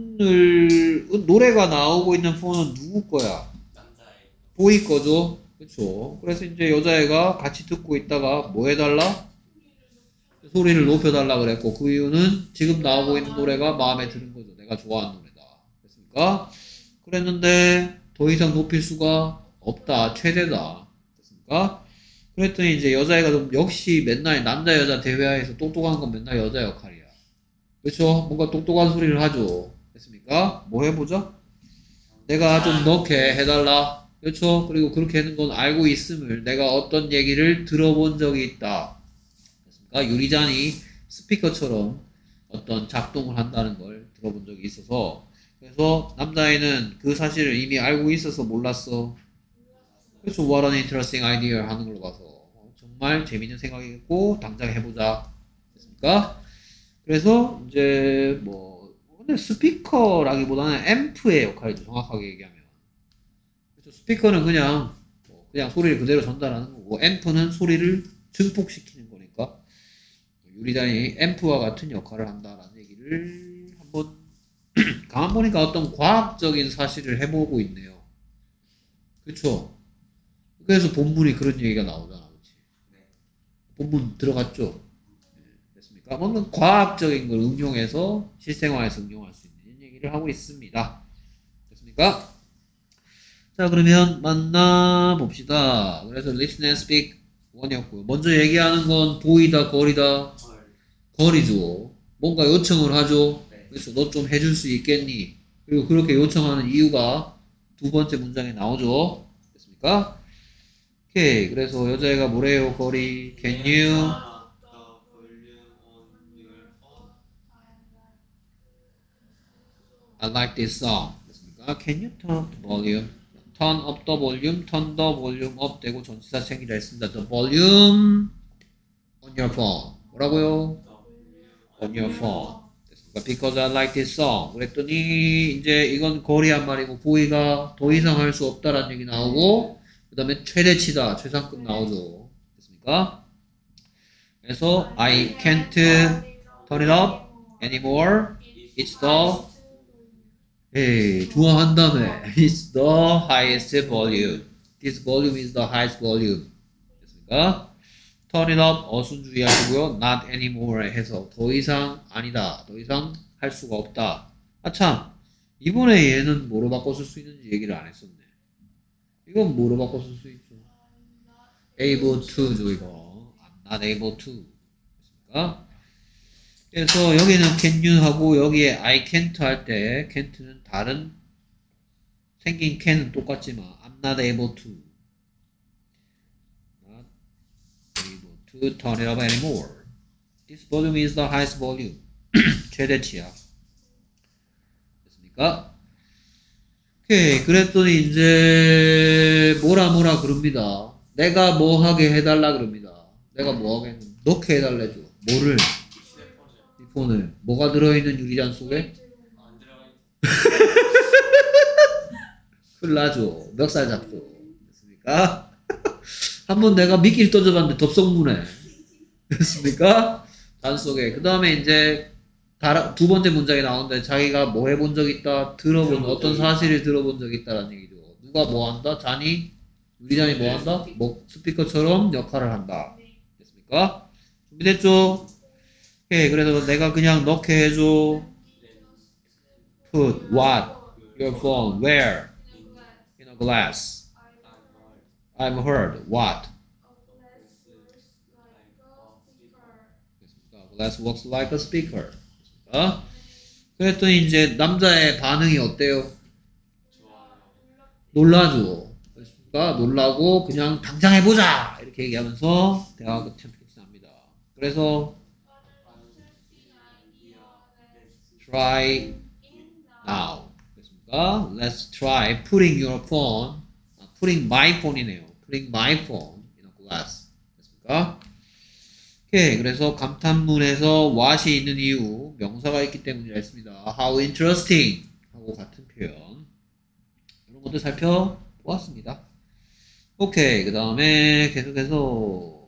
노래가 나오고 있는 폰은 누구 거야? 남자애. 보이 거죠? 그쵸? 그래서 이제 여자애가 같이 듣고 있다가 뭐 해달라? 소리를 높여달라 그랬고 그 이유는 지금 나오고 있는 노래가 마음에 드는 거죠. 내가 좋아하는 노래다. 됐습니까? 그랬는데 더 이상 높일 수가 없다. 최대다. 됐습니까? 그랬더니 이제 여자애가 좀 역시 맨날 남자 여자 대회에서 똑똑한 건 맨날 여자 역할이야. 그렇죠? 뭔가 똑똑한 소리를 하죠. 됐습니까? 뭐 해보죠? 내가 좀 넣게 해달라. 그렇죠? 그리고 그렇게 하는 건 알고 있음을 내가 어떤 얘기를 들어본 적이 있다. 됐습니까? 유리잔이 스피커처럼 어떤 작동을 한다는 걸 들어본 적이 있어서 그래서 남자애는 그 사실을 이미 알고 있어서 몰랐어. 그래서 what an interesting idea 하는 걸로 봐서 정말 재밌는 생각이겠고 당장 해보자. 됐습니까? 그래서 이제 뭐 근데 스피커라기보다는 앰프의 역할이죠. 정확하게 얘기하면. 그래서 스피커는 그냥 소리를 그대로 전달하는 거고 앰프는 소리를 증폭시키는 거니까 유리잔이 앰프와 같은 역할을 한다라는 얘기를 한번 가만 보니까 어떤 과학적인 사실을 해보고 있네요. 그렇죠? 그래서 본문이 그런 얘기가 나오잖아. 그렇지? 본문 들어갔죠? 네, 됐습니까? 뭔가 과학적인 걸 응용해서 실생활에서 응용할 수 있는 얘기를 하고 있습니다. 됐습니까? 자, 그러면 만나봅시다. 그래서 listen and speak 1이었고요. 먼저 얘기하는 건 보이다, 거리다? 거리죠. 뭔가 요청을 하죠. 그래서 너 좀 해줄 수 있겠니? 그리고 그렇게 요청하는 이유가 두 번째 문장에 나오죠. 됐습니까? 오케이. 그래서 여자애가 뭐래요? 거리. Can you? I like this song. 됐습니까? Can you turn up the volume? Turn up the volume. Turn the volume up 되고 전치사 챙기자 했습니다. The volume on your phone. 뭐라고요? On your phone. Because I like this song. 그랬더니 이제 이건 거리한 말이고 보이가 더 이상 할 수 없다라는 얘기 나오고 그 다음에 최대치다 최상급 나오죠. 됐습니까? 그래서 I can't turn it up anymore. It's the 좋아한 다음에 It's the highest volume. This volume is the highest volume. 됐습니까? Turn it up 어순주의 하시고요. Not anymore 해서 더 이상 아니다. 더 이상 할 수가 없다. 아참 이번에 얘는 뭐로 바꿔 쓸 수 있는지 얘기를 안 했었네. 이건 뭐로 바꿔 쓸 수 있죠? able to죠 이거. I'm not able to. 됐습니까? 그래서 여기는 can you 하고 여기에 I can't 할 때 can't는 다른 생긴 can은 똑같지만 I'm not able to. To turn it up anymore. This volume is the highest volume. 최대치야. 됐습니까? 오케이. 그랬더니 이제 뭐라 그럽니다. 내가 뭐 하게 해달라 그럽니다. 내가 뭐 하게 넣게 해달래죠. 뭐를? 이 폰을. 뭐가 들어있는 유리잔 속에? 큰일 나죠. 멱살 잡죠. 됐습니까? 한번 내가 미끼를 던져봤는데 덥석무네. 됐습니까? 잔 속에. 그 다음에 이제 두 번째 문장이 나오는데 자기가 뭐 해본 적 있다, 들어본 어떤 사실을 들어본 적 있다라는 얘기죠. 누가 뭐 한다? 잔이 유리잔이 뭐 한다? 뭐 스피커처럼 역할을 한다. 됐습니까? 준비됐죠? 오케이. 그래서 내가 그냥 넣게 해줘. Put what? Your phone. Where? In a glass. I've heard. What? Glass works like a speaker. 그랬더니 이제 남자의 반응이 어때요? 놀라죠. 그러니까 놀라고 그냥 당장 해보자 이렇게 얘기하면서 대화가 끝이 납니다. 그래서 try now. 그렇습니까? Let's try putting your phone, putting my phone이네요. Putting my phone in a glass. 됐습니까? 오케이. 그래서 감탄문에서 what이 있는 이유, 명사가 있기 때문이라 했습니다. How interesting 하고 같은 표현. 이런 것도 살펴보았습니다. 오케이. 그 다음에 계속해서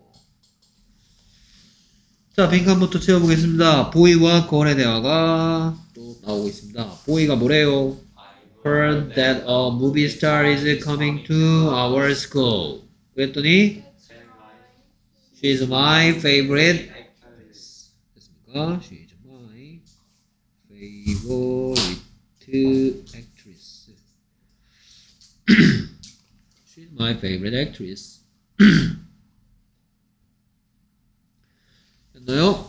자, 빈칸부터 채워보겠습니다. 보이와 건의 대화가 또 나오고 있습니다. 보이가 뭐래요? Heard that a movie star is coming to our school. 그랬더니 She's my favorite actress. 됐습니까? She's my favorite actress. She's my favorite actress. 됐나요?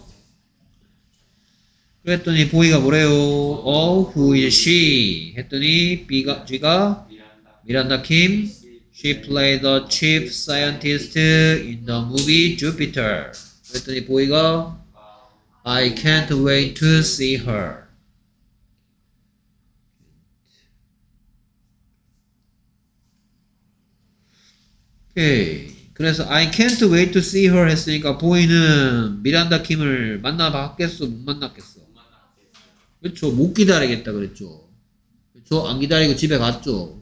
그랬더니 보이가 뭐래요? Who is she? 했더니 G가 미란다 킴. She played the chief scientist in the movie Jupiter. 그랬더니 보이가 I can't wait to see her. 오케이. 그래서 I can't wait to see her 했으니까 보이는 미란다 킴을 만나봤겠어? 못 만났겠어? 그렇죠. 못 기다리겠다 그랬죠. 그렇죠. 안 기다리고 집에 갔죠.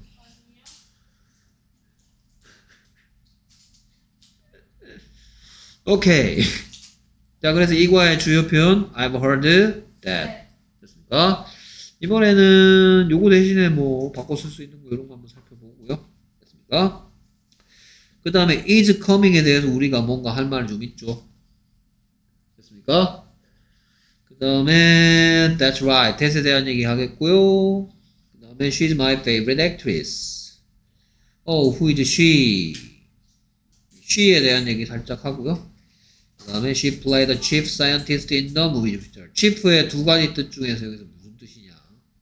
오케이. 자, 그래서 이과의 주요 표현 I've heard that. 됐습니까? 이번에는 요거 대신에 뭐 바꿔 쓸 수 있는 거 이런 거 한번 살펴보고요. 됐습니까? 그 다음에 is coming에 대해서 우리가 뭔가 할 말 좀 있죠. 됐습니까? 그 다음에 that's right. that에 대한 얘기 하겠고요. 그 다음에 she's my favorite actress. who is she? she에 대한 얘기 살짝 하고요. 그 다음에 she played the chief scientist in the movie Jupiter. chief의 두 가지 뜻 중에서 여기서 무슨 뜻이냐?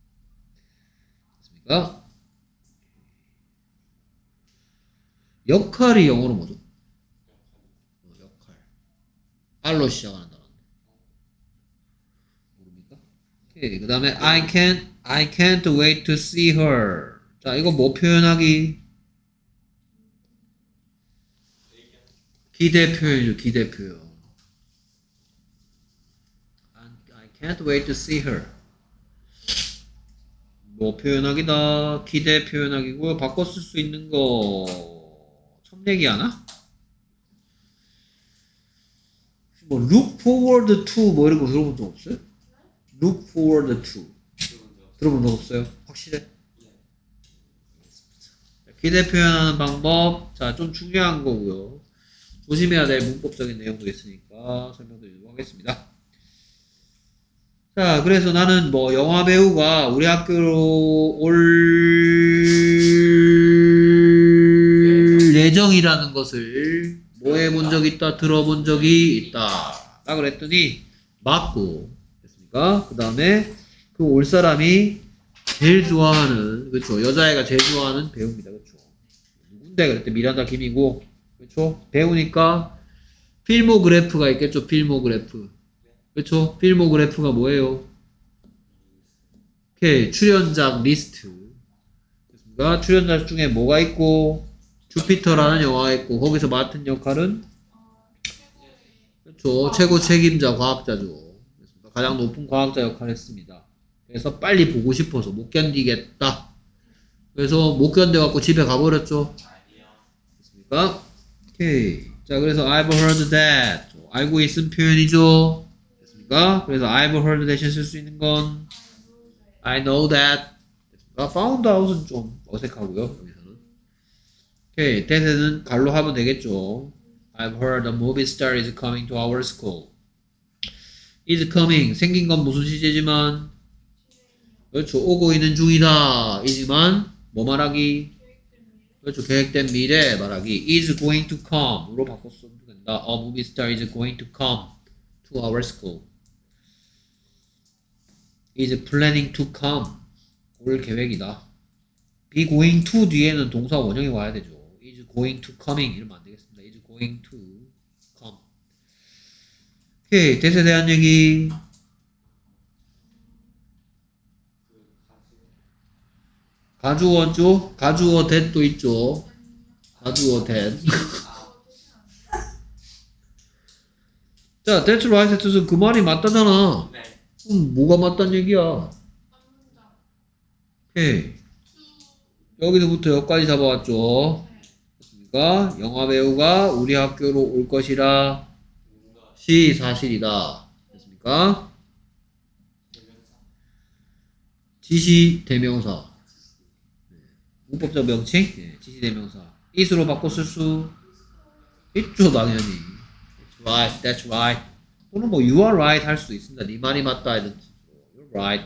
됐습니까? 역할이 영어로 뭐죠? 역할. R로 시작하는 단어인데. 모릅니까? 오케이. 그 다음에 I can't wait to see her. 자, 이거 뭐 표현하기? 기대 표현이죠. 기대 표현. I can't wait to see her. 뭐 표현하기다. 기대 표현하기고요. 바꿔 쓸 수 있는 거 처음 얘기하나? 뭐 look forward to 뭐 이런 거 들어본 적 없어요? look forward to 들어본 적 없어요? 확실해? 기대 표현하는 방법. 자, 좀 중요한 거고요. 조심해야 될 문법적인 내용도 있으니까 설명드리도록 하겠습니다. 자, 그래서 나는 뭐 영화 배우가 우리 학교로 올 예정이라는 것을 뭐 해본 적이 있다, 들어본 적이 있다 라 그랬더니 맞고 됐습니까? 그 다음에 그 올 사람이 제일 좋아하는, 그렇죠, 여자애가 제일 좋아하는 배우입니다. 그렇죠. 누군데 그랬더니 미란다 김이고, 그렇죠. 배우니까 필모그래프가 있겠죠. 필모그래프. 그렇죠. 필모그래프가 뭐예요? 오케이, 출연작 리스트. 그렇습니까? 출연작 중에 뭐가 있고, 주피터라는 영화가 있고, 거기서 맡은 역할은 그렇죠, 최고 책임자 과학자죠. 그렇습니까? 가장 높은 과학자 역할을 했습니다. 그래서 빨리 보고 싶어서 못 견디겠다. 그래서 못 견뎌갖고 집에 가버렸죠. 됐습니까? 오케이. 자, 그래서 I've heard that. 알고 있은 표현이죠. 됐습니까? 그래서 I've heard 대신 쓸 수 있는 건 I know that. 됐습니까? found out은 좀 어색하고요. 여기서는. 오케이. that에는 갈로 하면 되겠죠. I've heard a movie star is coming to our school. is coming. 생긴 건 무슨 시제지만 그렇죠. 오고 있는 중이다. 이지만 뭐 말하기? 그렇죠. 계획된 미래 말하기. is going to come 으로 바꿨어도 된다. A movie star is going to come to our school. is planning to come. 올 계획이다. be going to 뒤에는 동사 원형이 와야 되죠. is going to coming 이러면 안 되겠습니다. is going to come. 오케이. that에 대한 얘기. 가주어죠? 가주어 that도 있죠. 가주어 that. 자, that's right 뜻은 그 말이 맞다잖아. 그럼 뭐가 맞단 얘기야? 오케이. 여기서부터 여기까지 잡아왔죠. 그러니까 영화 배우가 우리 학교로 올 것이라 시 사실이다. 됐습니까? 지시 대명사. 문법적 명칭, 지시 대명사. it으로 바꿔 쓸 수 있죠, 당연히. That's right, that's right. 또는 뭐 you are right 할 수도 있습니다. 네 말이 맞다 이런 뜻으로. You're right.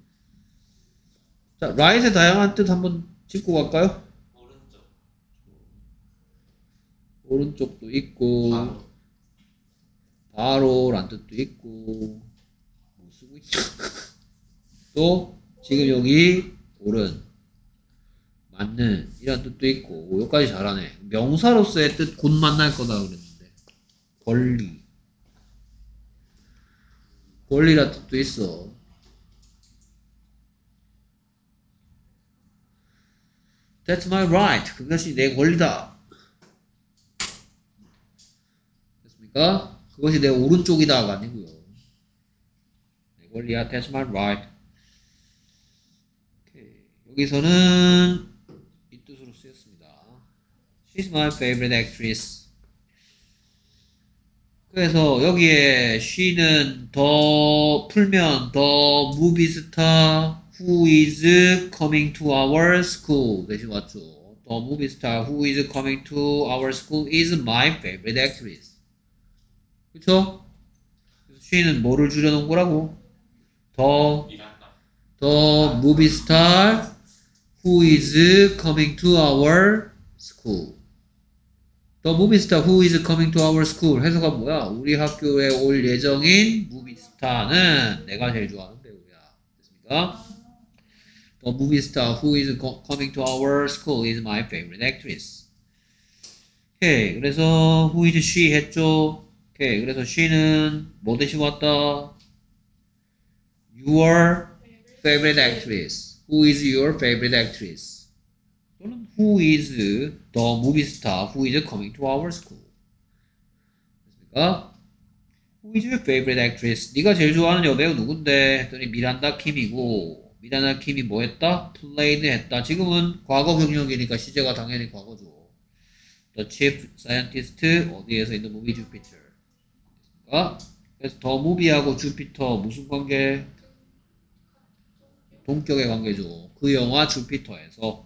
자, right의 다양한 뜻 한번 짚고 갈까요? 오른쪽도 있고 바로란 뜻도 있고 뭐 쓰고 있죠. 또 지금 여기 오른 맞는 이런 뜻도 있고 여기까지 잘하네. 명사로서의 뜻 곧 만날 거다 그랬는데 권리란 뜻도 있어. That's my right. 그것이 내 권리다. 됐습니까? 그것이 내 오른쪽이다가 아니고요. 내 권리야. That's my right. 오케이. 여기서는 이 뜻으로 쓰였습니다. She's my favorite actress. 그래서 여기에 she는 더 풀면 더 movie star who is coming to our school 대신 왔죠. The movie star who is coming to our school is my favorite actress. 그쵸? 그래서 she는 뭐를 줄여놓은 거라고? The movie star who is coming to our school. The movie star who is coming to our school. 해석가 뭐야? 우리 학교에 올 예정인 무비 스타는 내가 제일 좋아하는 배우야. 됐습니까? The movie star who is coming to our school is my favorite actress. 오케이. 그래서 who is she 했죠? 오케이. 그래서 she는 뭐 대신 왔다? Your favorite actress. Who is your favorite actress? 또는 who is the movie star who is coming to our school? 됐습니까? Who is your favorite actress? 네가 제일 좋아하는 여배우 누군데? 했더니 미란다 킴이고 미란다 킴이 뭐 했다? played 했다. 지금은 과거 경력이니까 시제가 당연히 과거죠. The chief scientist 어디에서 있는 movie Jupiter. 그래서 더 무비하고 주피터 무슨 관계? 동격의 관계죠. 그 영화 주피터에서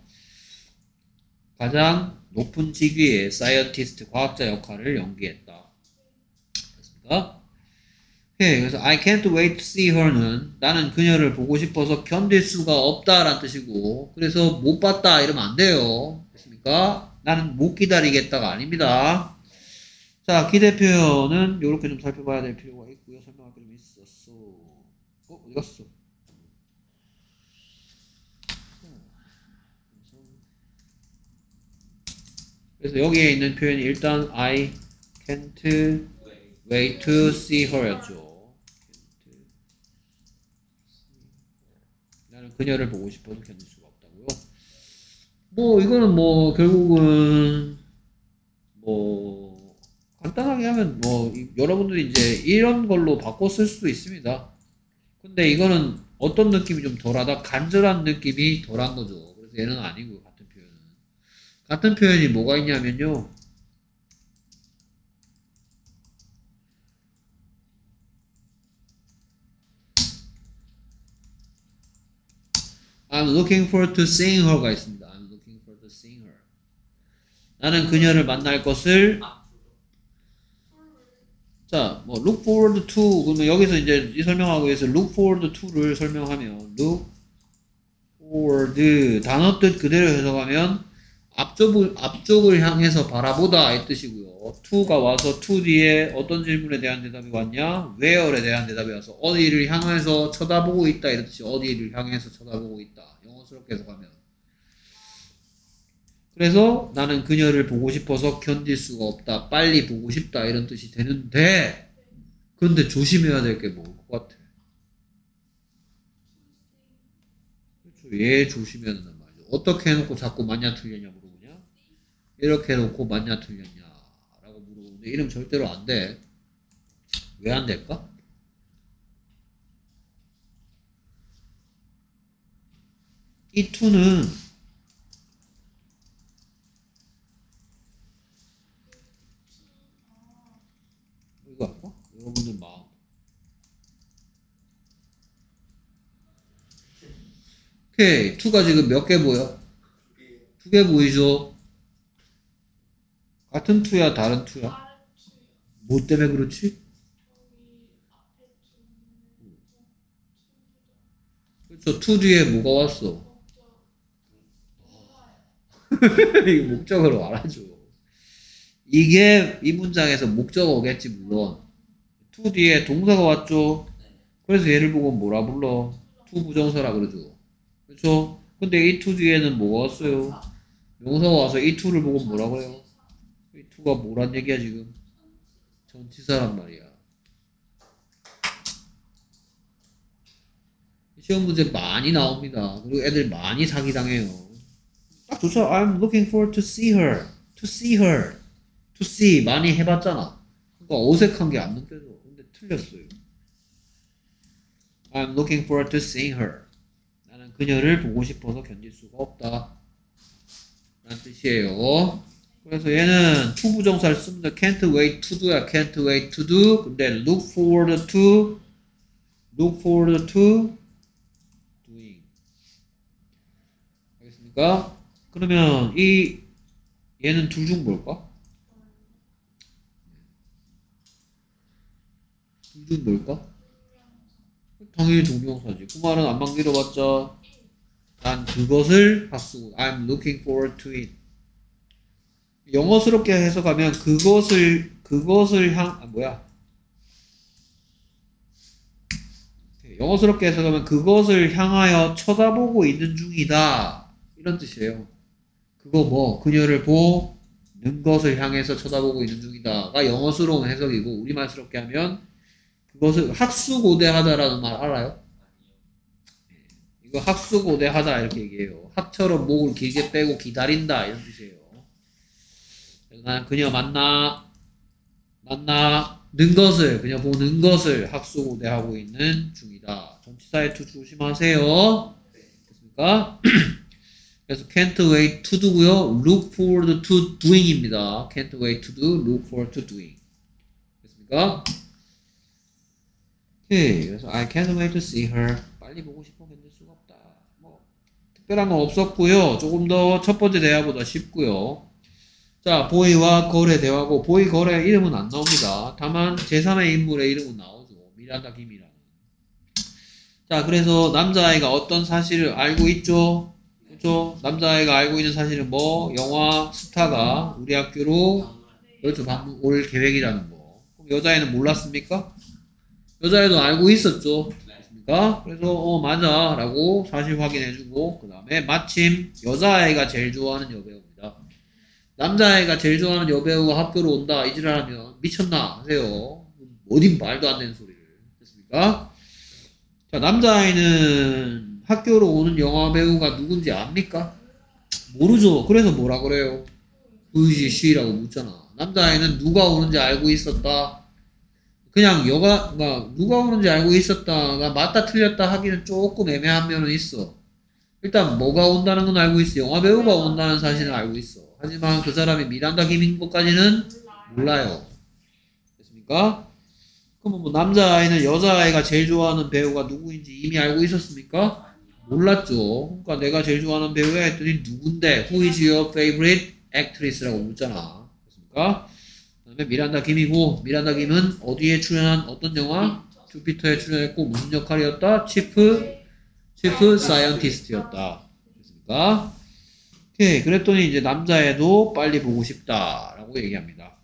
가장 높은 직위의 사이언티스트 과학자 역할을 연기했다. 됐습니까? 네, 그래서 I can't wait to see her는 나는 그녀를 보고 싶어서 견딜 수가 없다라는 뜻이고 그래서 못 봤다 이러면 안 돼요. 됐습니까? 나는 못 기다리겠다가 아닙니다. 자, 기대 표현은 이렇게 좀 살펴봐야 될 필요가 있고요. 설명할 게 좀 있었어. 어디 갔어? 그래서 여기에 있는 표현이 일단 I can't wait to see her 였죠. 나는 그녀를 보고 싶어서 견딜 수가 없다고요. 뭐 이거는 뭐 결국은 뭐 간단하게 하면 뭐 여러분들이 이제 이런 걸로 바꿔 쓸 수도 있습니다. 근데 이거는 어떤 느낌이 좀 덜하다? 간절한 느낌이 덜한 거죠. 그래서 얘는 아니고요. 같은 표현은. 같은 표현이 뭐가 있냐면요. I'm looking forward to seeing her가 있습니다. I'm looking forward to seeing her. 나는 그녀를 만날 것을 자, 뭐 look forward to 그러면 여기서 이제 이 설명하고 위해서 look forward to를 설명하면 look forward 단어 뜻 그대로 해석하면 앞쪽을 향해서 바라보다 이 뜻이고요. to가 와서 to 뒤에 어떤 질문에 대한 대답이 왔냐? where에 대한 대답이 와서 어디를 향해서 쳐다보고 있다 이런 뜻이 어디를 향해서 쳐다보고 있다. 영어스럽게 해석하면. 그래서 나는 그녀를 보고 싶어서 견딜 수가 없다. 빨리 보고 싶다. 이런 뜻이 되는데 근데 조심해야 될 게 뭘 것 같아? 그렇죠. 얘 조심해야 된단 말이죠. 어떻게 해놓고 자꾸 맞냐 틀렸냐 물어보냐? 이렇게 해놓고 맞냐 틀렸냐 라고 물어보는데 이러면 절대로 안 돼. 왜 안 될까? 이 투는 이거 할까? 여러분들 마음. 오케이. 2가 지금 몇 개 보여? 2개 보이죠? 같은 2야? 다른 2야? 뭐 때문에 그렇지? 그렇죠. 2 뒤에 뭐가 왔어? 이게 목적어로 알아줘. 이게 이 문장에서 목적어겠지 물론. 2 뒤에 동사가 왔죠. 그래서 얘를 보고 뭐라 불러? 2 부정사라 그러죠. 그렇죠? 근데 이 2 뒤에는 뭐가 왔어요? 명사가 와서 이 2를 보고 뭐라 그래요? 이 2가 뭐란 얘기야 지금? 전치사란 말이야. 시험 문제 많이 나옵니다. 그리고 애들 많이 사기당해요. 딱 좋죠. I'm looking forward to see her. To see her. To see 많이 해봤잖아. 그러니까 어색한 게 안 느껴져. 근데 틀렸어요. I'm looking forward to seeing her. 나는 그녀를 보고 싶어서 견딜 수가 없다. 라는 뜻이에요. 그래서 얘는 to 부정사를 씁니다. Can't wait to do야. Can't wait to do. 근데 look forward to doing. 알겠습니까? 그러면 얘는 둘 중 뭘까? 둘 중 뭘까? 당연히 동명사지. 그 말은 안만 길어봤자 난 그것을 학쓰고 I'm looking forward to it. 영어스럽게 해석하면 그것을 영어스럽게 해석하면 그것을 향하여 쳐다보고 있는 중이다. 이런 뜻이에요. 그거 그녀를 보는 것을 향해서 쳐다보고 있는 중이다가 영어스러운 해석이고 우리말스럽게 하면 그것을 학수고대하다라는 말 알아요? 이거 학수고대하다 이렇게 얘기해요. 학처럼 목을 길게 빼고 기다린다 이런 뜻이에요. 그래서 나는 그녀 만나 는 것을, 그냥 보는 것을 학수고대하고 있는 중이다. 전치사의 to 조심하세요. 됐습니까? 그래서 can't wait to do고요. look forward to doing입니다. can't wait to do, look forward to doing. 됐습니까? 오케이. 그래서 I can't wait to see her. 빨리 보고 싶어 견딜 수가 없다. 뭐 특별한 건 없었고요. 조금 더 첫 번째 대화보다 쉽고요. 자, 보이와 걸의 대화고 보이 걸의 이름은 안 나옵니다. 다만 제3의 인물의 이름은 나오죠. 미란다 김이라는. 자, 그래서 남자아이가 어떤 사실을 알고 있죠? 그렇죠? 남자아이가 알고 있는 사실은 뭐? 영화 스타가 우리 학교로 그렇죠. 방문 올 계획이라는 거. 그럼 여자애는 몰랐습니까? 여자애도 알고 있었죠. 그렇습니까? 그래서 맞아 라고 사실 확인해주고 그 다음에 마침 여자아이가 제일 좋아하는 여배우입니다. 남자아이가 제일 좋아하는 여배우가 학교로 온다 이지랄하면 미쳤나 하세요. 어딘 말도 안 되는 소리를. 됐습니까? 자, 남자아이는 학교로 오는 영화배우가 누군지 압니까? 모르죠. 그래서 뭐라 그래요? Who is she라고 묻잖아. 남자아이는 누가 오는지 알고 있었다. 그냥 누가 오는지 알고 있었다가 맞다 틀렸다 하기는 조금 애매한 면은 있어. 일단 뭐가 온다는 건 알고 있어. 영화배우가 온다는 사실은 알고 있어. 하지만 그 사람이 미란다 김인 것까지는 몰라요. 됐습니까? 그럼 뭐 남자아이는 여자아이가 제일 좋아하는 배우가 누구인지 이미 알고 있었습니까? 몰랐죠. 그러니까 내가 제일 좋아하는 배우야 했더니 누군데? Who is your favorite actress라고 묻잖아. 됐습니까? 그 다음에 미란다 김이고 미란다 김은 어디에 출연한 어떤 영화? 주피터에 출연했고 무슨 역할이었다? 치프 사이언티스트였다. 됐습니까? 오케이. 그랬더니 이제 남자애도 빨리 보고 싶다라고 얘기합니다.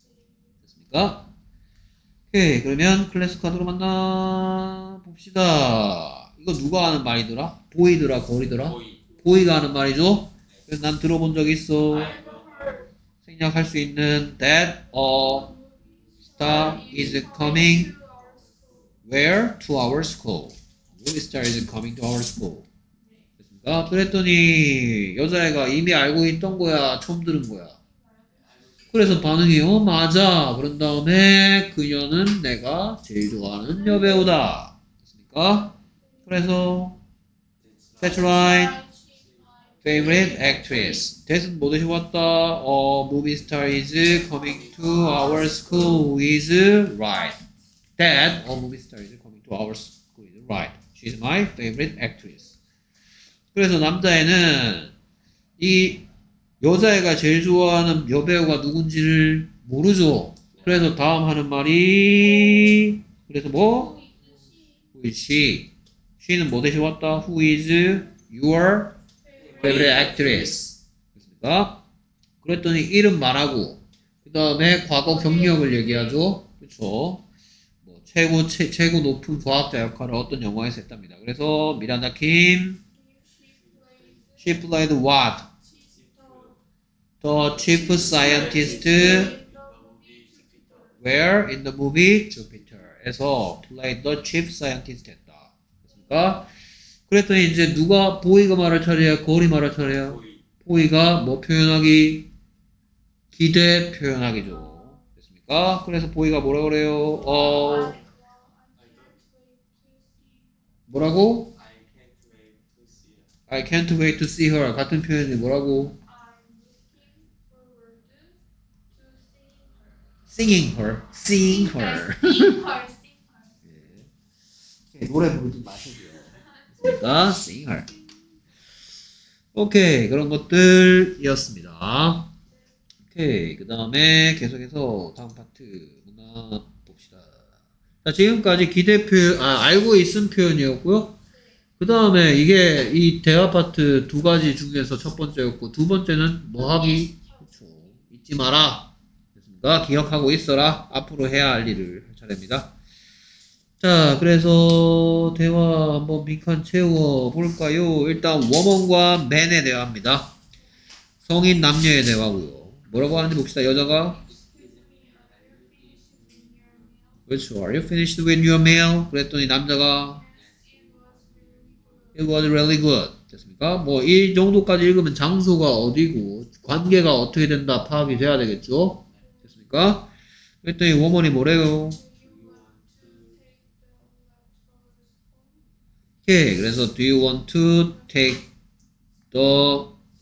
됐습니까? 오케이. 그러면 클래스 카드로 만나 봅시다. 이거 누가 하는 말이더라? 보이더라? 거리더라? 보이가 하는 말이죠? 그래서 난 들어본 적 있어. 생략할 수 있는 that a star is coming where? To our school. movie star is coming to our school. 됐습니까? 그랬더니 여자애가 이미 알고 있던 거야? 처음 들은 거야? 그래서 반응이 맞아. 그런 다음에 그녀는 내가 제일 좋아하는 여배우다. 됐습니까? 그래서 that's right. favorite actress. that은 뭐 대신 왔다? movie star is coming to our school is right. that a movie star is coming to our school is right. She's my favorite actress. 그래서 남자애는 이 여자애가 제일 좋아하는 여배우가 누군지를 모르죠. 그래서 다음 하는 말이 그래서 뭐? Who is she? she는 뭐 대신 왔다? Who is your favorite actress? 그렇습니까? 그랬더니 이름 말하고 그 다음에 과거 경력을 얘기하죠. 그렇죠? 뭐 최고 높은 과학자 역할을 어떤 영화에서 했답니다. 그래서 미란다 킴 she played what? The chief scientist where in the movie Jupiter에서 played the chief scientist 했다. 그렇습니까? 그랬더니 이제 누가 보이가 말할 차례야? 거리 말할 차례야? 보이가 뭐 표현하기? 기대 표현하기죠. 됐습니까? 그래서 보이가 뭐라 그래요? 뭐라고? I can't wait to see her. 같은 표현이 뭐라고? Seeing her. 예. 노래 부르지 마시고요. 됐습니까? Seeing her. 오케이. 그런 것들이었습니다. 오케이. 그 다음에 계속해서 다음 파트 하나 봅시다. 자, 지금까지 기대 표현, 알고 있음 표현이었고요. 그 다음에 이게 이 대화 파트 두 가지 중에서 첫 번째였고 두 번째는 뭐 하기? 그렇죠. 잊지 마라. 됐습니까? 기억하고 있어라. 앞으로 해야 할 일을 할 차례입니다. 자, 그래서 대화 한번 빈칸 채워 볼까요? 일단 woman과 man의 대화입니다. 성인 남녀의 대화고요. 뭐라고 하는지 봅시다. 여자가 그렇죠. Are you finished with your meal? 그랬더니 남자가 It was really good. 됐습니까? 뭐 이 정도까지 읽으면 장소가 어디고 관계가 어떻게 된다 파악이 돼야 되겠죠? 됐습니까? 그랬더니 woman이 뭐래요? 오케이. 그래서 do you want to take the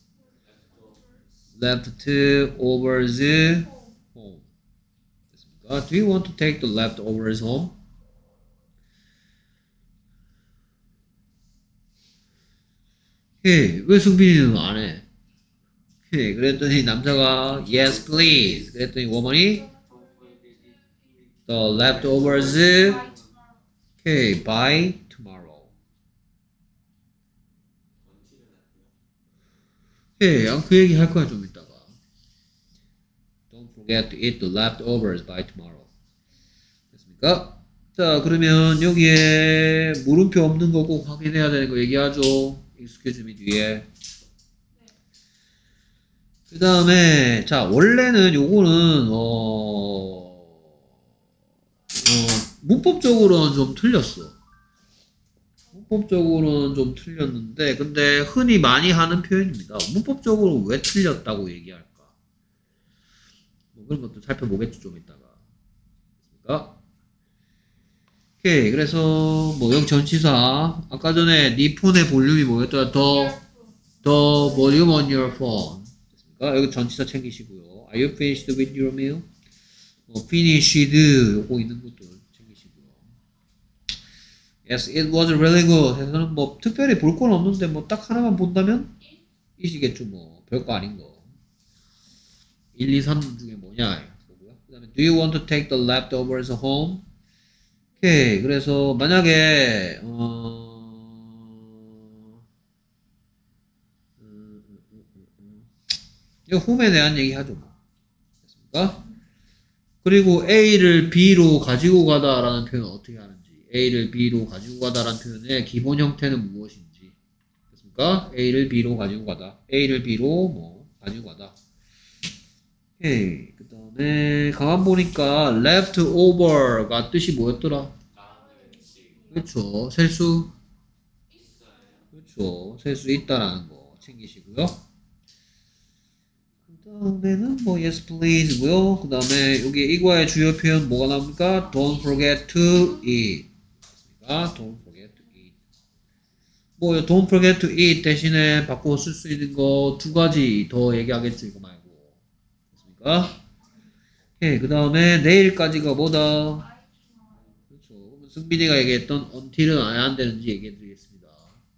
leftovers home? 됐습니까? Do you want to take the leftovers home? 오케이. 왜 승빈이는 안 해? 오케이. 그랬더니 남자가 yes please. 그랬더니 woman이 the leftovers 오케이 by tomorrow. 오케이. 그 얘기 할 거야 좀 이따가. Don't forget to eat the leftovers by tomorrow. 됐습니까? 자, 그러면 여기에 물음표 없는 거 꼭 확인해야 되는 거 얘기하죠. excuse me 뒤에. 그 다음에, 자, 원래는 요거는, 문법적으로는 좀 틀렸어. 문법적으로는 좀 틀렸는데, 근데 흔히 많이 하는 표현입니다. 문법적으로 왜 틀렸다고 얘기할까? 뭐 그런 것도 살펴보겠죠, 좀 이따가. 됐습니까? 오케이. 그래서 뭐 여기 전치사 아까 전에 네 폰의 볼륨이 뭐였더라? the volume on your phone. 됐습니까? 여기 전치사 챙기시고요. Are you finished with your meal? finished 요거 있는 것도 챙기시고요. Yes, it was really good. 해서는 뭐 특별히 볼 건 없는데 뭐 딱 하나만 본다면 이시겠죠. 뭐 별거 아닌 거. 1, 2, 3 중에 뭐냐? 그 다음에 do you want to take the leftovers home? 오케이. 그래서 만약에 이거 홈에 대한 얘기 하죠. 뭐. 됐습니까? 그리고 A를 B로 가지고 가다라는 표현은 어떻게 하는지, A를 B로 가지고 가다라는 표현의 기본 형태는 무엇인지. 됐습니까? A를 B로 가지고 가다. A를 B로 뭐 가지고 가다. 오케이. 그 다음에 가만 보니까 leftover가 뜻이 뭐였더라? 그렇죠. 셀 수. 그렇죠. 셀 수 있다라는 거 챙기시고요. 그 다음에는 뭐 yes please고요. 그 다음에 여기 이과의 주요 표현 뭐가 나옵니까? Don't forget to eat. Don't forget to eat. 뭐 don't forget to eat 대신에 바꿔 쓸 수 있는 거 두 가지 더 얘기하겠죠. 이거 말고. 됐습니까? 오케이. 그 다음에 내일까지가 뭐다? 승빈이가 얘기했던 until은 안 되는지 얘기해 드리겠습니다.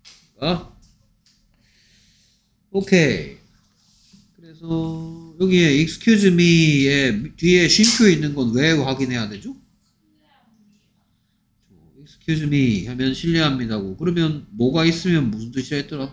오케이. 그래서 여기에 excuse me의 뒤에 쉼표 있는 건 왜 확인해야 되죠? excuse me 하면 실례합니다고. 그러면 뭐가 있으면 무슨 뜻이라 했더라?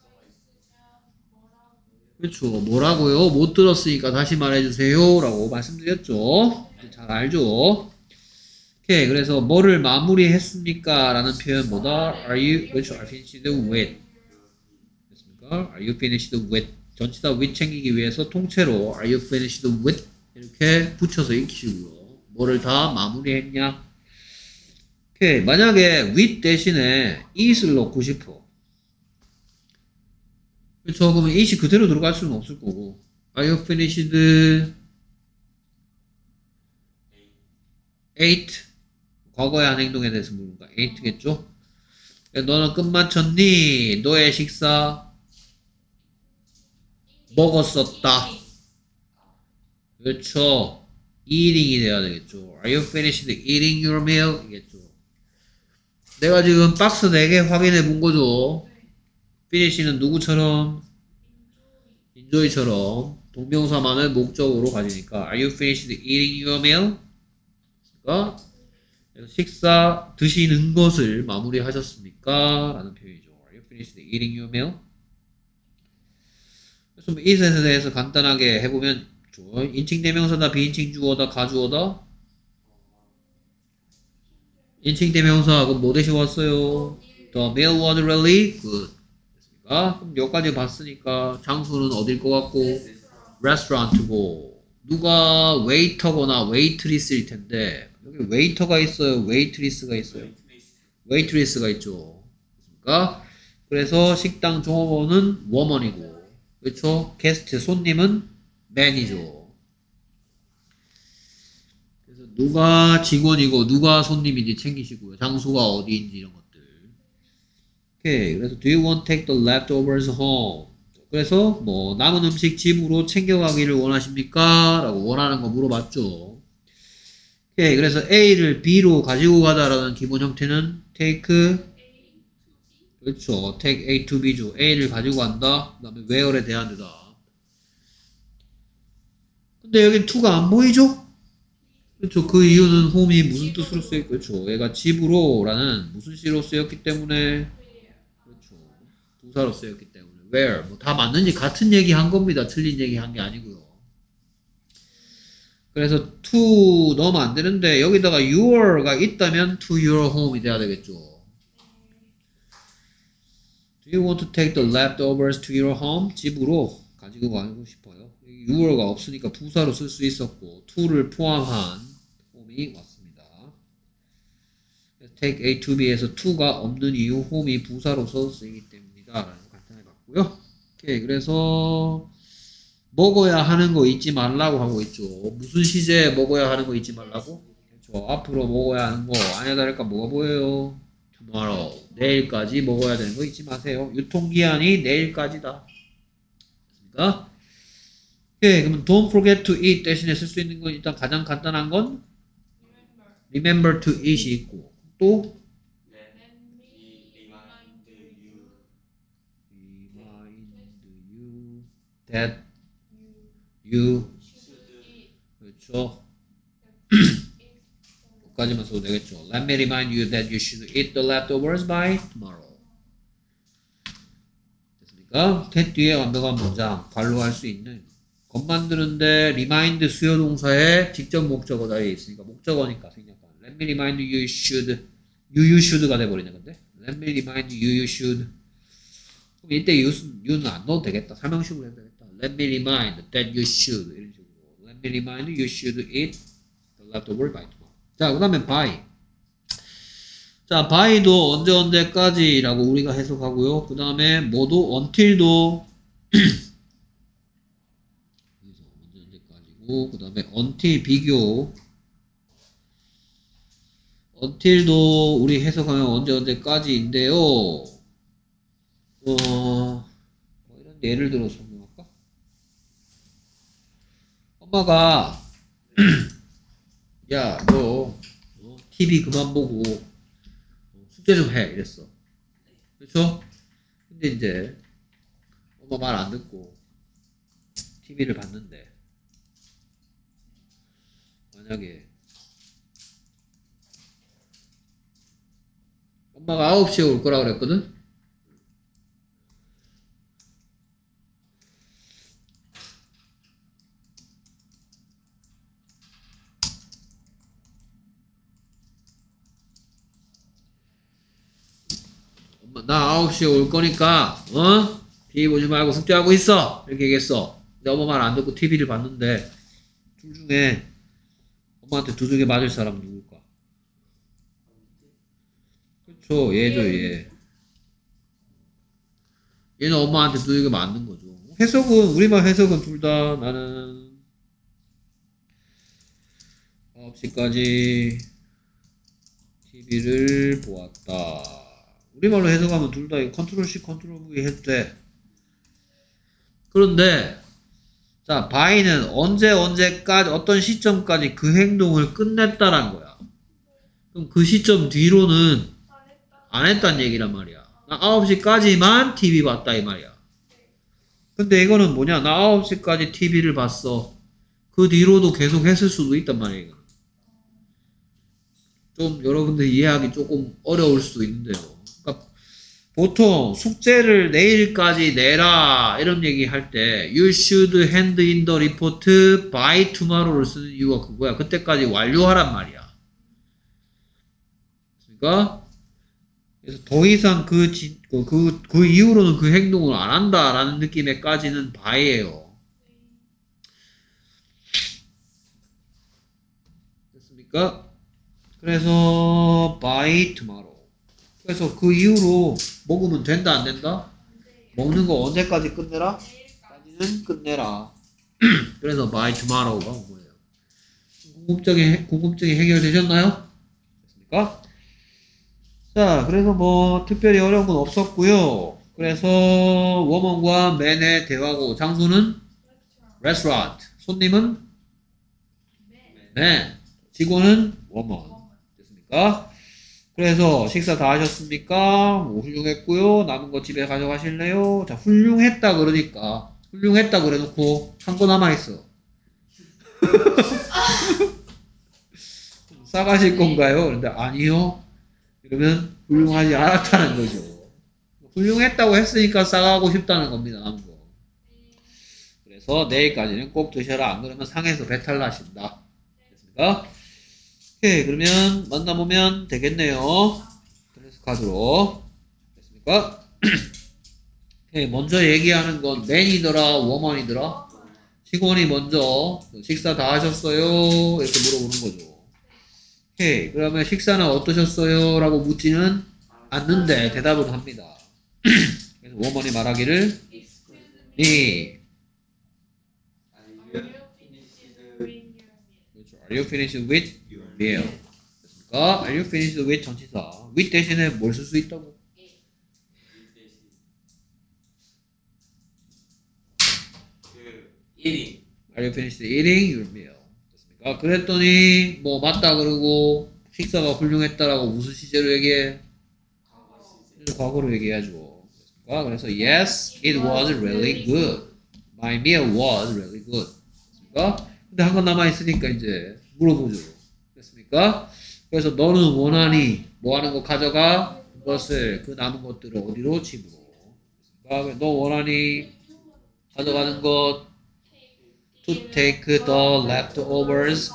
그렇죠. 뭐라고요? 못 들었으니까 다시 말해주세요 라고 말씀드렸죠. 잘 알죠? 오케이. 그래서 뭐를 마무리했습니까? 라는 표현 뭐다? Are you finished with? 됐습니까? Are you finished with? 전치사 with 챙기기 위해서 통째로 Are you finished with? 이렇게 붙여서 익히시고요. 뭐를 다 마무리했냐? 오케이. 만약에 with 대신에 is를 넣고 싶어. 그렇죠. 그러면 it이 그대로 들어갈 수는 없을 거고. Are you finished? ate? 과거의 한 행동에 대해서 물으니까 ate겠죠? 너는 끝마쳤니? 너의 식사 먹었었다. 그렇죠. eating이 돼야 되겠죠. Are you finished eating your meal? 이겠죠. 내가 지금 박스 4개 확인해 본 거죠. finish는 누구처럼? enjoy처럼 동명사만을 목적으로 가지니까 Are you finished eating your meal? 그러니까 식사 드시는 것을 마무리하셨습니까? 라는 표현이죠. Are you finished eating your meal? 그래서 it에 대해서 간단하게 해보면 인칭 대명사다, 비인칭 주어다, 가주어다? 인칭 대명사 그럼 뭐 대신 왔어요? The meal was really good. 됐습니까? 그럼 여기까지 봤으니까 장소는 어딜 것 같고? restaurant고. 누가 웨이터거나 웨이트리스일 텐데 여기 웨이터가 있어요? 웨이트리스가 있어요? 웨이트리스가 있죠. 그렇습니까? 그래서 식당 종업원은 워먼이고, 그렇죠? 게스트 손님은 맨이죠. 그래서 누가 직원이고 누가 손님인지 챙기시고요. 장소가 어디인지 이런 것들. 오케이. 그래서 do you want to take the leftovers home? 그래서 뭐 남은 음식 집으로 챙겨가기를 원하십니까? 라고 원하는 거 물어봤죠. 오케이. 그래서 A를 B로 가지고 가다라는 기본 형태는 take, 그렇죠. take A to B죠. A를 가지고 간다. 그 다음에 where에 대한 대답. 근데 여기 to가 안 보이죠? 그렇죠. 그 이유는 home이 무슨 뜻으로 쓰였고, 그렇죠. 얘가 집으로 라는 무슨 시로 쓰였기 때문에, 그렇죠. 부사로 쓰였기 때문에. where. 뭐 다 맞는지 같은 얘기 한 겁니다. 틀린 얘기 한 게 아니고요. 그래서 to 넣으면 안 되는데, 여기다가 your가 있다면 to your home이 돼야 되겠죠. Do you want to take the leftovers to your home? 집으로 가지고 가고 싶어요. your가 없으니까 부사로 쓸 수 있었고, to를 포함한 home이 왔습니다. take A to B에서 to가 없는 이유 home이 부사로서 쓰이기 때문이다. 라는 거 간단히 봤고요. 오케이. 그래서 먹어야 하는 거 잊지 말라고 하고 있죠. 무슨 시제에 먹어야 하는 거 잊지 말라고? 그렇죠. 앞으로 먹어야 하는 거 아니야 다를까 뭐가 보여요? tomorrow. 내일까지 먹어야 되는 거 잊지 마세요. 유통기한이 내일까지다. 됐습니까? 오케이. 그러면 don't forget to eat 대신에 쓸 수 있는 건 일단 가장 간단한 건 remember to eat이 있고 또 remind you that you 그렇죠. 여기까지만 써도 되겠죠. Let me remind you that you should eat the leftovers by tomorrow. 됐습니까? that 뒤에 완벽한 문장 관로할 수 있는 것 만드는데 remind 수요 동사에 직접 목적어 자리에 있으니까 목적어니까 생략한. Let me remind you you should가 돼버리네. 근데 Let me remind you you should. 그럼 이때 you는 안 넣어도 되겠다. 설명식으로 해도 되겠다. Let me remind that you should 이런 식으로. Let me remind you you should eat the leftover by tomorrow. 자, 그 다음에 by. 자, by도 언제까지라고 우리가 해석하고요. 그 다음에 뭐도 until도 언제까지고 그 다음에 until 비교 until도 우리 해석하면 언제까지인데요. 뭐 이런 예를 들어서 설명할까? 엄마가 야, 너 TV 그만 보고 숙제 좀 해 이랬어. 그렇죠? 근데 이제 엄마 말 안 듣고 TV를 봤는데 만약에 엄마가 9시에 올 거라 그랬거든? 나 9시에 올 거니까 TV 보지 말고 숙제하고 있어 이렇게 얘기했어. 근데 엄마 말 안 듣고 TV를 봤는데 둘 중에 엄마한테 두들겨 맞을 사람 누굴까? 그렇죠. 얘죠. 얘. 얘는 엄마한테 두들겨 맞는 거죠. 해석은 우리말 해석은 둘 다 나는 9시까지 TV를 보았다. 우리말로 해석하면 둘 다 컨트롤 C, 컨트롤 V 해도 돼. 그런데 자, by는 언제까지 어떤 시점까지 그 행동을 끝냈다란 거야. 그럼 그 시점 뒤로는 안 했단 얘기란 말이야. 나 9시까지만 TV 봤다 이 말이야. 근데 이거는 뭐냐? 나 9시까지 TV를 봤어. 그 뒤로도 계속 했을 수도 있단 말이야. 이거. 좀 여러분들 이해하기 조금 어려울 수도 있는데요. 그러니까 보통 숙제를 내일까지 내라 이런 얘기 할 때 You should hand in the report by tomorrow를 쓰는 이유가 그거야. 그때까지 완료하란 말이야. 그러니까 그래서 더 이상 그 이후로는 그 행동을 안 한다라는 느낌에까지는 by예요. 됐습니까? 그래서 by tomorrow. 그래서 그 이후로 먹으면 된다 안 된다? 먹는 거 언제까지 끝내라? 까지는 끝내라. 그래서 by tomorrow가 온 거예요. 궁금증이 해결되셨나요? 됐습니까? 자, 그래서 뭐 특별히 어려운 건 없었고요. 그래서 워먼과 맨의 대화고 장소는 restaurant. 손님은 맨. 직원은 워먼. 됐습니까? 그래서 식사 다 하셨습니까? 뭐 훌륭했고요. 남은 거 집에 가져가실래요? 자, 훌륭했다 그러니까 훌륭했다 그래놓고 한 거 남아있어. 싸가실 건가요? 그런데 아니요. 이러면 훌륭하지 않았다는 거죠. 훌륭했다고 했으니까 싸가고 싶다는 겁니다. 남은 거. 그래서 내일까지는 꼭 드셔라. 안 그러면 상해서 배탈 나신다. 됐습니까? 오케이. 그러면 만나보면 되겠네요. 클래스 카드로. 됐습니까? 오케이. 먼저 얘기하는 건 맨이더라, 워먼이더라. 직원이 먼저 식사 다 하셨어요? 이렇게 물어보는 거죠. 오케이. 그러면 식사는 어떠셨어요? 라고 묻지는 않는데 대답은 합니다. 그래서 워먼이 말하기를 네. 그렇죠. Are you finished with your meal? 됐습니까? Are you finished with 전치사. with 대신에 뭘 쓸 수 있다고? eating. Are you finished eating your meal? 됐습니까? 그랬더니 뭐 맞다 그러고 식사가 훌륭했다라고 무슨 시제로 얘기해? 과거로 얘기해야죠. 됐습니까? 그래서 yes, it was really good. My meal was really good. 됐습니까? 근데 한 건 남아있으니까 이제 물어보죠. 됐습니까? 그래서 너는 원하니 뭐 하는 거 가져가? 그것을 그 남은 것들을 어디로? 집으로. 됐습니까? 너 원하니 가져가는 것 to take the leftovers.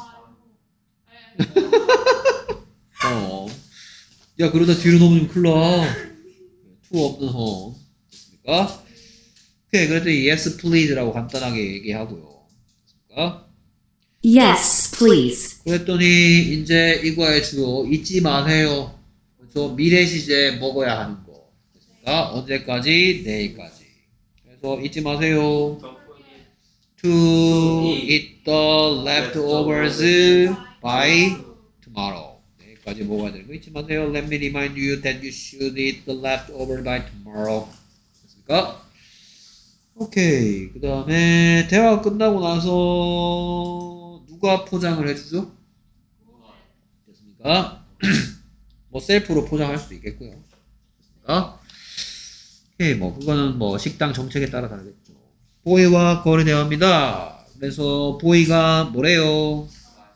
야 그러다 뒤로 넘으면 큰일 나. to 없는 home. 됐습니까? 오케이. 그랬더니 yes please라고 간단하게 얘기하고요. 됐습니까? Yes, please. 그랬더니 이제 이거의 주요 잊지 마세요. 그래서 미래 시제 먹어야 하는 거. 됐습니까? 언제까지? 내일까지. 그래서 잊지 마세요. Don't forget To eat the leftovers by tomorrow. 내일까지 먹어야 되는 거 잊지 마세요. Let me remind you that you should eat the leftover by tomorrow. 됐습니까? 오케이. 그 다음에 대화가 끝나고 나서 누가 포장을 해주죠? 됐습니까? 뭐 셀프로 포장할 수도 있겠고요. 됐습니까? 오케이. 뭐 그거는 뭐 식당 정책에 따라 다르겠죠. 보이와 걸의 대화입니다. 그래서 보이가 뭐래요?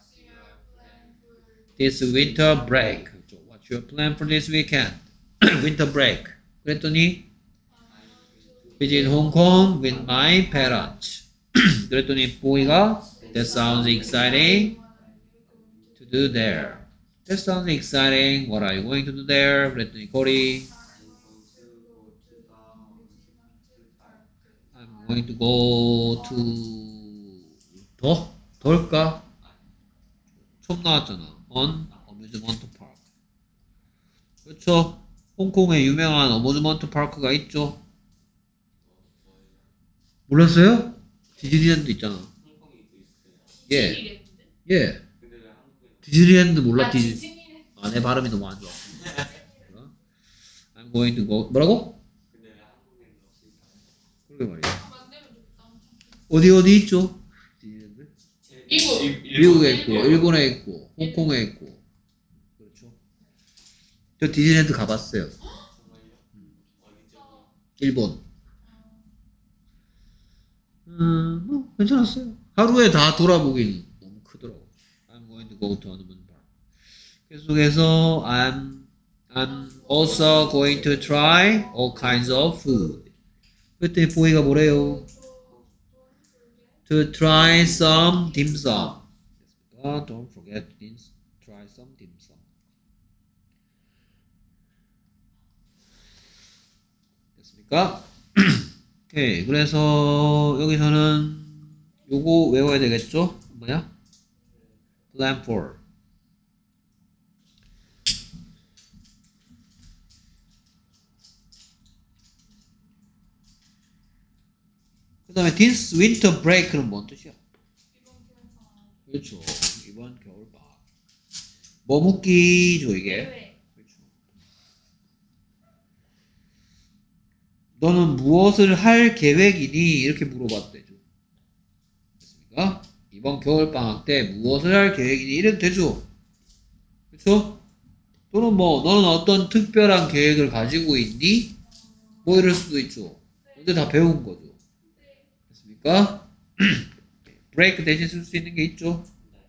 This winter break. What's your plan for this weekend? winter break. 그랬더니 visit Hong Kong with my parents. 그랬더니 보이가 That sounds exciting to do there. That sounds exciting. What are you going to do there? 그랬더니 걸이 I'm going to go to 더일까? 처음 나왔잖아. On amusement park. 그렇죠. 홍콩에 유명한 어뮤즈먼트 파크가 있죠. 몰랐어요? 디즈니랜드 있잖아. 홍콩이 있어요. 예. 예. 근데 왜 한국에는 디즈니랜드 몰라? 디즈니랜드. 내 발음이 너무 안 좋아. I'm going to go. 뭐라고? 근데 왜 한국에는 없을까요? 그러게 말이야. 만들면 좋겠다. 어디 있죠? 디즈니랜드? 미국. 미국에 있고, 일본에 있고, 홍콩에 있고. 그렇죠. 저 디즈니랜드 가봤어요. 정말요? 어디죠? 일본. 뭐 괜찮았어요. 하루에 다 돌아보긴 너무 크더라고. I'm going to go to amusement park. 계속해서 I'm also going to try all kinds of food. 그때 보이가 뭐래요? To try some dim sum. Don't forget to try some dim sum. 됐습니까? 오케이. 그래서 여기서는 요거 외워야 되겠죠? 뭐야? Plan for. 그 다음에 this winter break는 뭔 뜻이야? 그렇죠. 이번 겨울방학. 뭐 묻기죠 이게? 계획. 그렇죠. 너는 무엇을 할 계획이니? 이렇게 물어봤대죠. 됐습니까? 이번 겨울방학 때 무엇을 할 계획이니? 이래도 되죠. 그렇죠? 또는 뭐 너는 어떤 특별한 계획을 가지고 있니? 뭐 이럴 수도 있죠. 근데 다 배운 거죠. 됐습니까? 브레이크 대신 쓸 수 있는 게 있죠.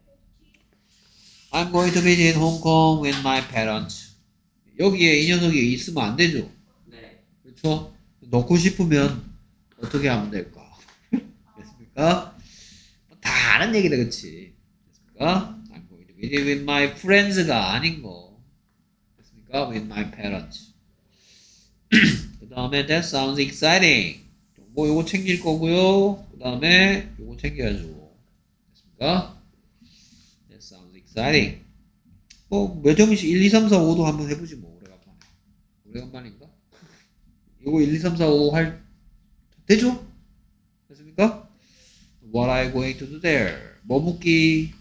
I'm going to visit Hong Kong with my parents. 여기에 이 녀석이 있으면 안 되죠. 네. 그렇죠? 넣고 싶으면 어떻게 하면 될까? 됐습니까? 다 아는 얘기다, 그치? 됐습니까? I'm going to visit with my friends가 아닌 거. 됐습니까? With my parents. 그 다음에 that sounds exciting. 뭐 요거 챙길 거고요. 그 다음에 요거 챙겨야죠. 됐습니까? That sounds exciting. 뭐 몇 점이씩 1, 2, 3, 4, 5도 한번 해보지 뭐. 오래간만에. 오래간만인가? 요거 1, 2, 3, 4, 5 할 되죠? 됐습니까? What are you going to do there? 뭐 묻기?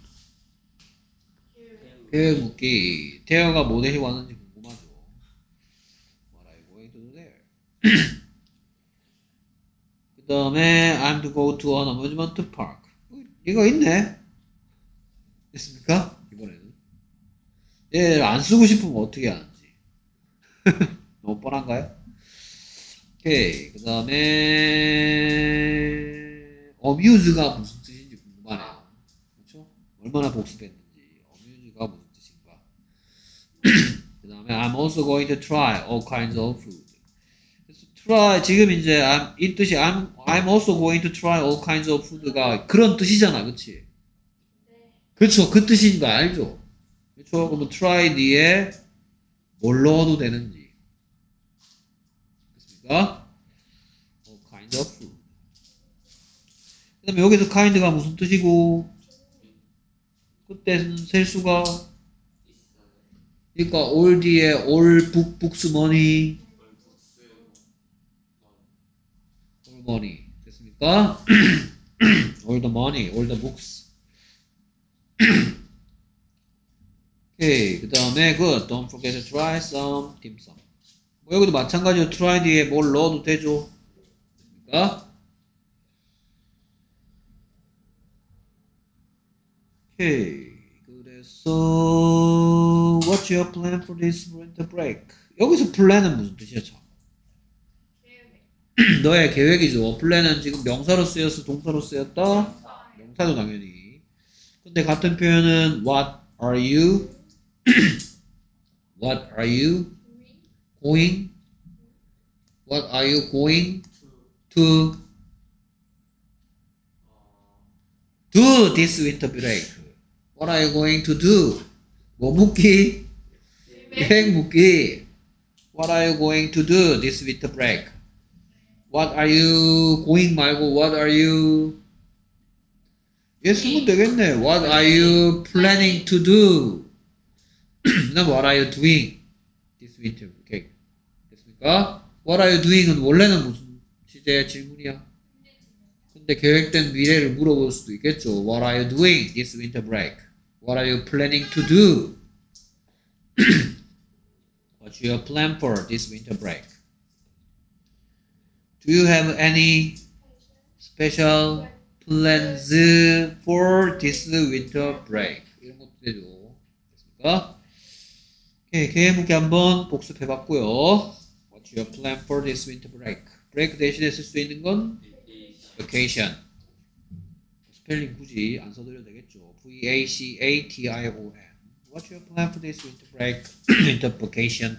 계획. 계획 묻기. 태어가 뭐 대신 왔는지 궁금하죠. What are you going to do there? 그 다음에 I'm to go to an amusement park. 이거 있네. 됐습니까? 이번에는 얘를 안 쓰고 싶으면 어떻게 하는지. 너무 뻔한가요? 오케이. 그 다음에 amuse가 무슨 뜻인지 궁금하네요. 그렇죠? 얼마나 복습했는지. amuse가 무슨 뜻인가. 그 다음에 I'm also going to try all kinds of food. 그래서 try 지금 이제 이 뜻이 I'm also going to try all kinds of food가 그런 뜻이잖아, 그렇지? 네. 그렇죠, 그 뜻인 거 알죠? 그렇죠? 그러면 try 뒤에 뭘 넣어도 되는지. 됐습니까? all kinds of food. 그 다음에 여기서 kind가 무슨 뜻이고 그때는 셀 수가 있어요. 그러니까 all 뒤에 all books money 월북스 all money 됐습니까? all the money all the books 오케이 그 다음에 good don't forget to try some dim sum 뭐 여기도 마찬가지로 try 뒤에 뭘 넣어도 되죠 됐습니까? 오케이 그래서 what's your plan for this winter break 여기서 plan은 무슨 뜻이야 참? 계획. 너의 계획이죠. 플랜은 지금 명사로 쓰였어, 동사로 쓰였다? 명사도 당연히. 근데 같은 표현은 what are you? What are you going? What are you going to do this winter break? What are you going to do? 뭐 묻기? 계획 묻기. What are you going to do this winter break? What are you going 말고 what are you 얘 쓰면 되겠네. What are you planning to do? 난 what are you doing this winter? 오케이. 됐습니까? What are you doing은 원래는 무슨 시제 질문이야? 근데 계획된 미래를 물어볼 수도 있겠죠. What are you doing this winter break? What are you planning to do? What's your plan for this winter break? Do you have any special plans for this winter break? 이런 것도 되죠. 됐습니까? 오케이, 계획 묻기 한번 복습해봤고요. What's your plan for this winter break? break 대신에 쓸 수 있는 건 vacation. 스펠링 굳이 안 써드려도 되겠죠. V-A-C-A-T-I-O-N. What's your plan for this winter break? winter vacation.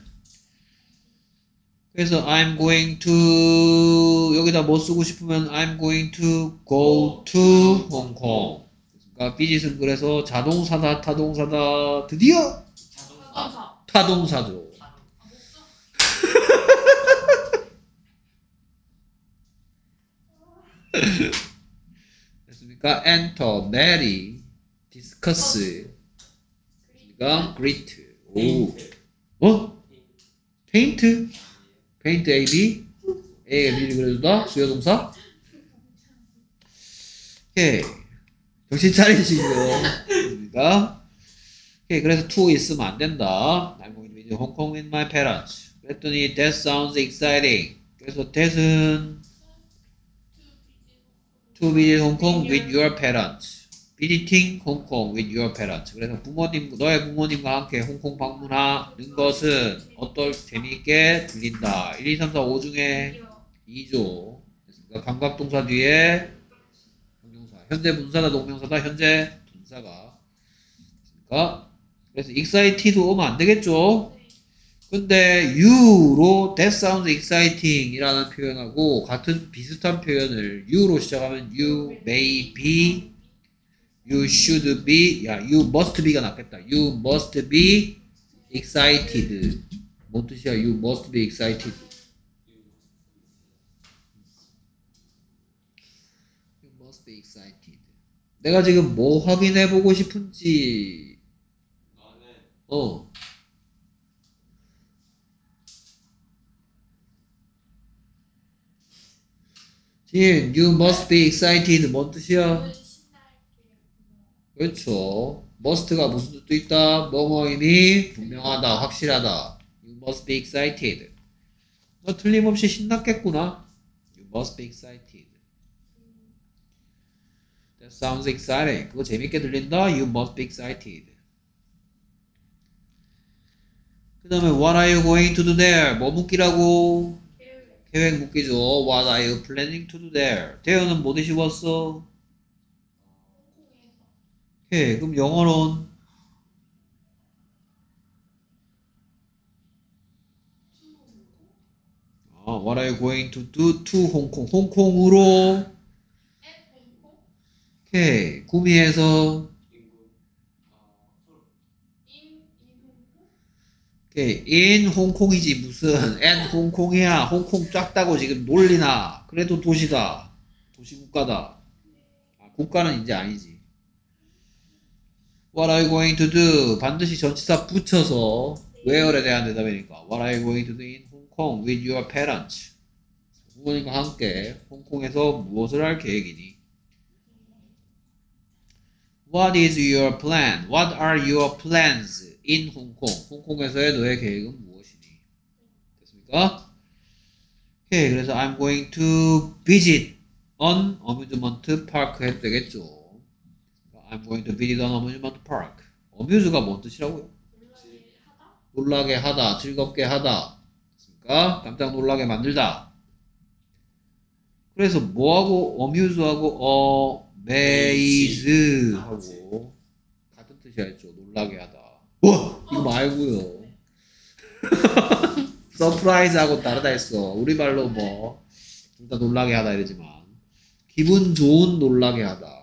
그래서 I'm going to 여기다 뭐 쓰고 싶으면 I'm going to go to Hong Kong. 그러니까 비짓은 그래서 자동사다 타동사다 드디어 자동차. 타동사죠. 됐습니까? enter, marry, discuss, 그러니까 greet. 오, 어? paint? paint A, B? A가 B를 그려주다? 수요동사? 오케이. 정신 차리시고요. 됐습니까? 오케이, 그래서 to 있으면 안 된다. I'm going to visit Hong Kong with my parents. 그랬더니 that sounds exciting. 그래서 that은 to visit Hong Kong with your parents. visiting Hong Kong with your parents. 그래서 너의 부모님과 함께 홍콩 방문하는 것은 재미있게 들린다. 1, 2, 3, 4, 5 중에 2조. 됐습니까? 감각동사 뒤에 형용사. 현재 분사다, 동명사다, 현재 분사가. 됐습니까? 그래서 excited 오면 안 되겠죠? 근데 you로 that sounds exciting 이라는 표현하고 같은 비슷한 표현을 you로 시작하면 you may be, you should be, you must be가 낫겠다. You must be excited. 뭔 뜻이야? You must be excited. You must be excited. 내가 지금 뭐 확인해보고 싶은지 나는 지금 you must be excited 뭔 뜻이야? 그렇죠. must가 무슨 뜻도 있다? 뭐뭐임이 분명하다, 확실하다. You must be excited. 너 틀림없이 신났겠구나. You must be excited. That sounds exciting. 그거 재밌게 들린다? You must be excited. 그 다음에 what are you going to do there? 뭐 묻기라고? 계획 묻기죠. What are you planning to do there? there는 뭐 대시 왔어? 오케이, 그럼 영어로는 what are you going to do to 홍콩? 홍콩으로 오케이, 구미에서 오케이, in 홍콩이지 무슨 and 홍콩이야. 홍콩 작다고 지금 놀리나. 그래도 도시다. 도시국가다. 국가는 이제 아니지. What are you going to do? 반드시 전치사 붙여서 where에 대한 대답이니까 What are you going to do in Hong Kong with your parents? 부모님과 함께 홍콩에서 무엇을 할 계획이니? What is your plan? What are your plans in Hong Kong? 홍콩에서의 너의 계획은 무엇이니? 됐습니까? 오케이, 그래서 I'm going to visit an amusement park 해도 되겠죠. I'm going to visit an amusement park. amuse가 뭔 뜻이라고요? 놀라게 하다, 즐겁게 하다. 됐습니까? 깜짝 놀라게 만들다. 그래서 뭐하고 amuse하고 amaze하고 같은 뜻이었죠. 놀라게 하다. 와! 이거 말고요. 서프라이즈하고 다르다 했어. 우리말로 뭐 둘 다 놀라게 하다 이러지만 기분 좋은 놀라게 하다.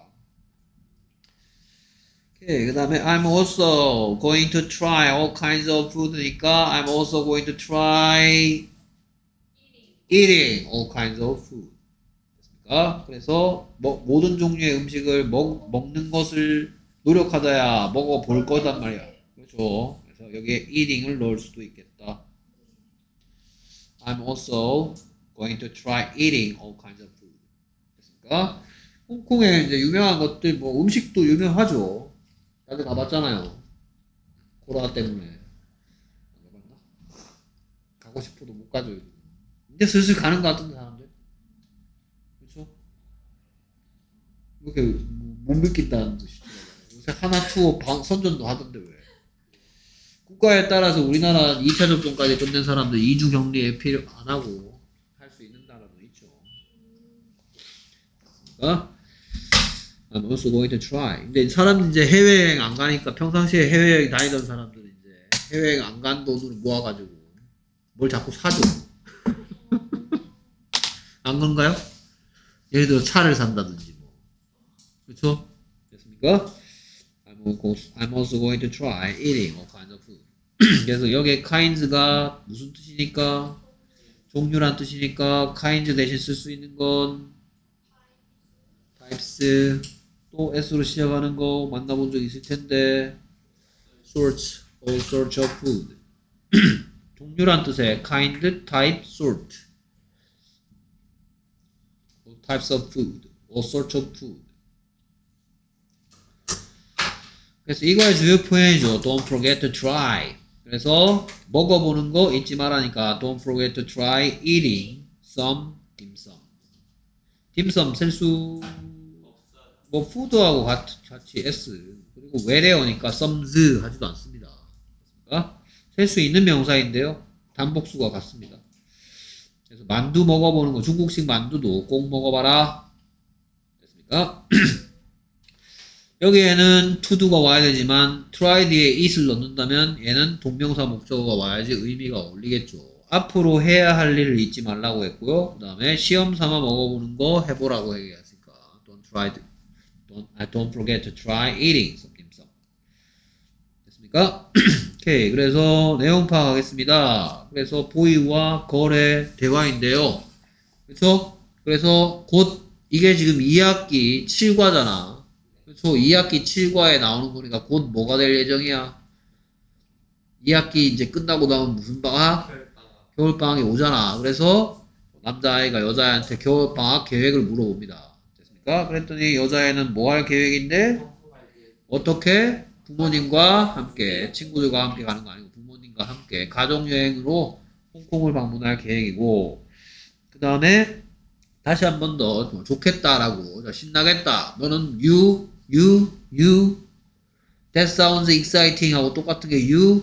오케이, 그 다음에 I'm also going to try all kinds of food니까 I'm also going to try eating all kinds of food. 됐습니까? 그래서 모든 종류의 음식을 먹는 것을 노력하다야 먹어볼 거단 말이야. 그렇죠? 그래서 여기에 eating을 넣을 수도 있겠다. I'm also going to try eating all kinds of food. 됐습니까? 홍콩에 이제 유명한 것들 뭐 음식도 유명하죠. 다들 가봤잖아요. 코로나 때문에. 안 가봤나? 가고 싶어도 못 가죠. 이제 슬슬 가는 것 같은데 사람들. 그렇죠? 이렇게 못 믿긴다는 듯이. 요새 하나 투어 선전도 하던데 왜? 국가에 따라서 우리나라 2차 접종까지 끝낸 사람들 2주 격리 필요 안 하고 할 수 있는 나라도 있죠. 그러니까 I'm also going to try. 근데 사람 이제 해외여행 안 가니까 평상시에 해외여행 다니던 사람들은 이제 해외여행 안 간 돈으로 모아가지고 뭘 자꾸 사죠. 안 그런가요? 예를 들어 차를 산다든지 뭐. 그렇죠? 됐습니까? I'm also going to try eating all kinds of food. 그래서 여기에 kinds가 무슨 뜻이니까? 종류란 뜻이니까 kinds 대신 쓸 수 있는 건 types. 또 S로 시작하는 거 만나본 적 있을 텐데 sorts, all sorts of food. 종류란 뜻의 kind, type, sort. all types of food, all sorts of food. 그래서 이거의 주요 표현이죠. Don't forget to try. 그래서 먹어보는 거 잊지 말라니까 Don't forget to try eating some dim sum. 딤섬 셀수 뭐 푸드하고 같이 S 그리고 외래어니까 썸즈 하지도 않습니다. 셀 수 있는 명사인데요. 단복수가 같습니다. 그래서 만두 먹어보는 거 중국식 만두도 꼭 먹어봐라. 됐습니까? 여기에는 to도가 와야 되지만 try 뒤에 it을 넣는다면 얘는 동명사 목적어가 와야지 의미가 어울리겠죠. 앞으로 해야 할 일을 잊지 말라고 했고요. 그 다음에 시험 삼아 먹어보는 거 해보라고 얘기했으니까 don't forget to try eating some dim sum. 됐습니까? 오케이. 그래서 내용 파악하겠습니다. 그래서 보이와 걸의 대화인데요. 그래서 곧 이게 지금 2학기 7과잖아. 그렇죠? 2학기 7과에 나오는 거니까 곧 뭐가 될 예정이야? 2학기 이제 끝나고 나면 무슨 방학? 겨울방학이 오잖아. 그래서 남자아이가 여자애한테 겨울방학 계획을 물어봅니다. 됐습니까? 그랬더니 여자애는 뭐 할 계획인데? 어떻게? 부모님과 함께, 친구들과 함께 가는 거 아니고 부모님과 함께 가족여행으로 홍콩을 방문할 계획이고, 그 다음에 다시 한 번 더 좋겠다라고, 신나겠다. 너는 you, that sounds exciting 하고 똑같은 게 you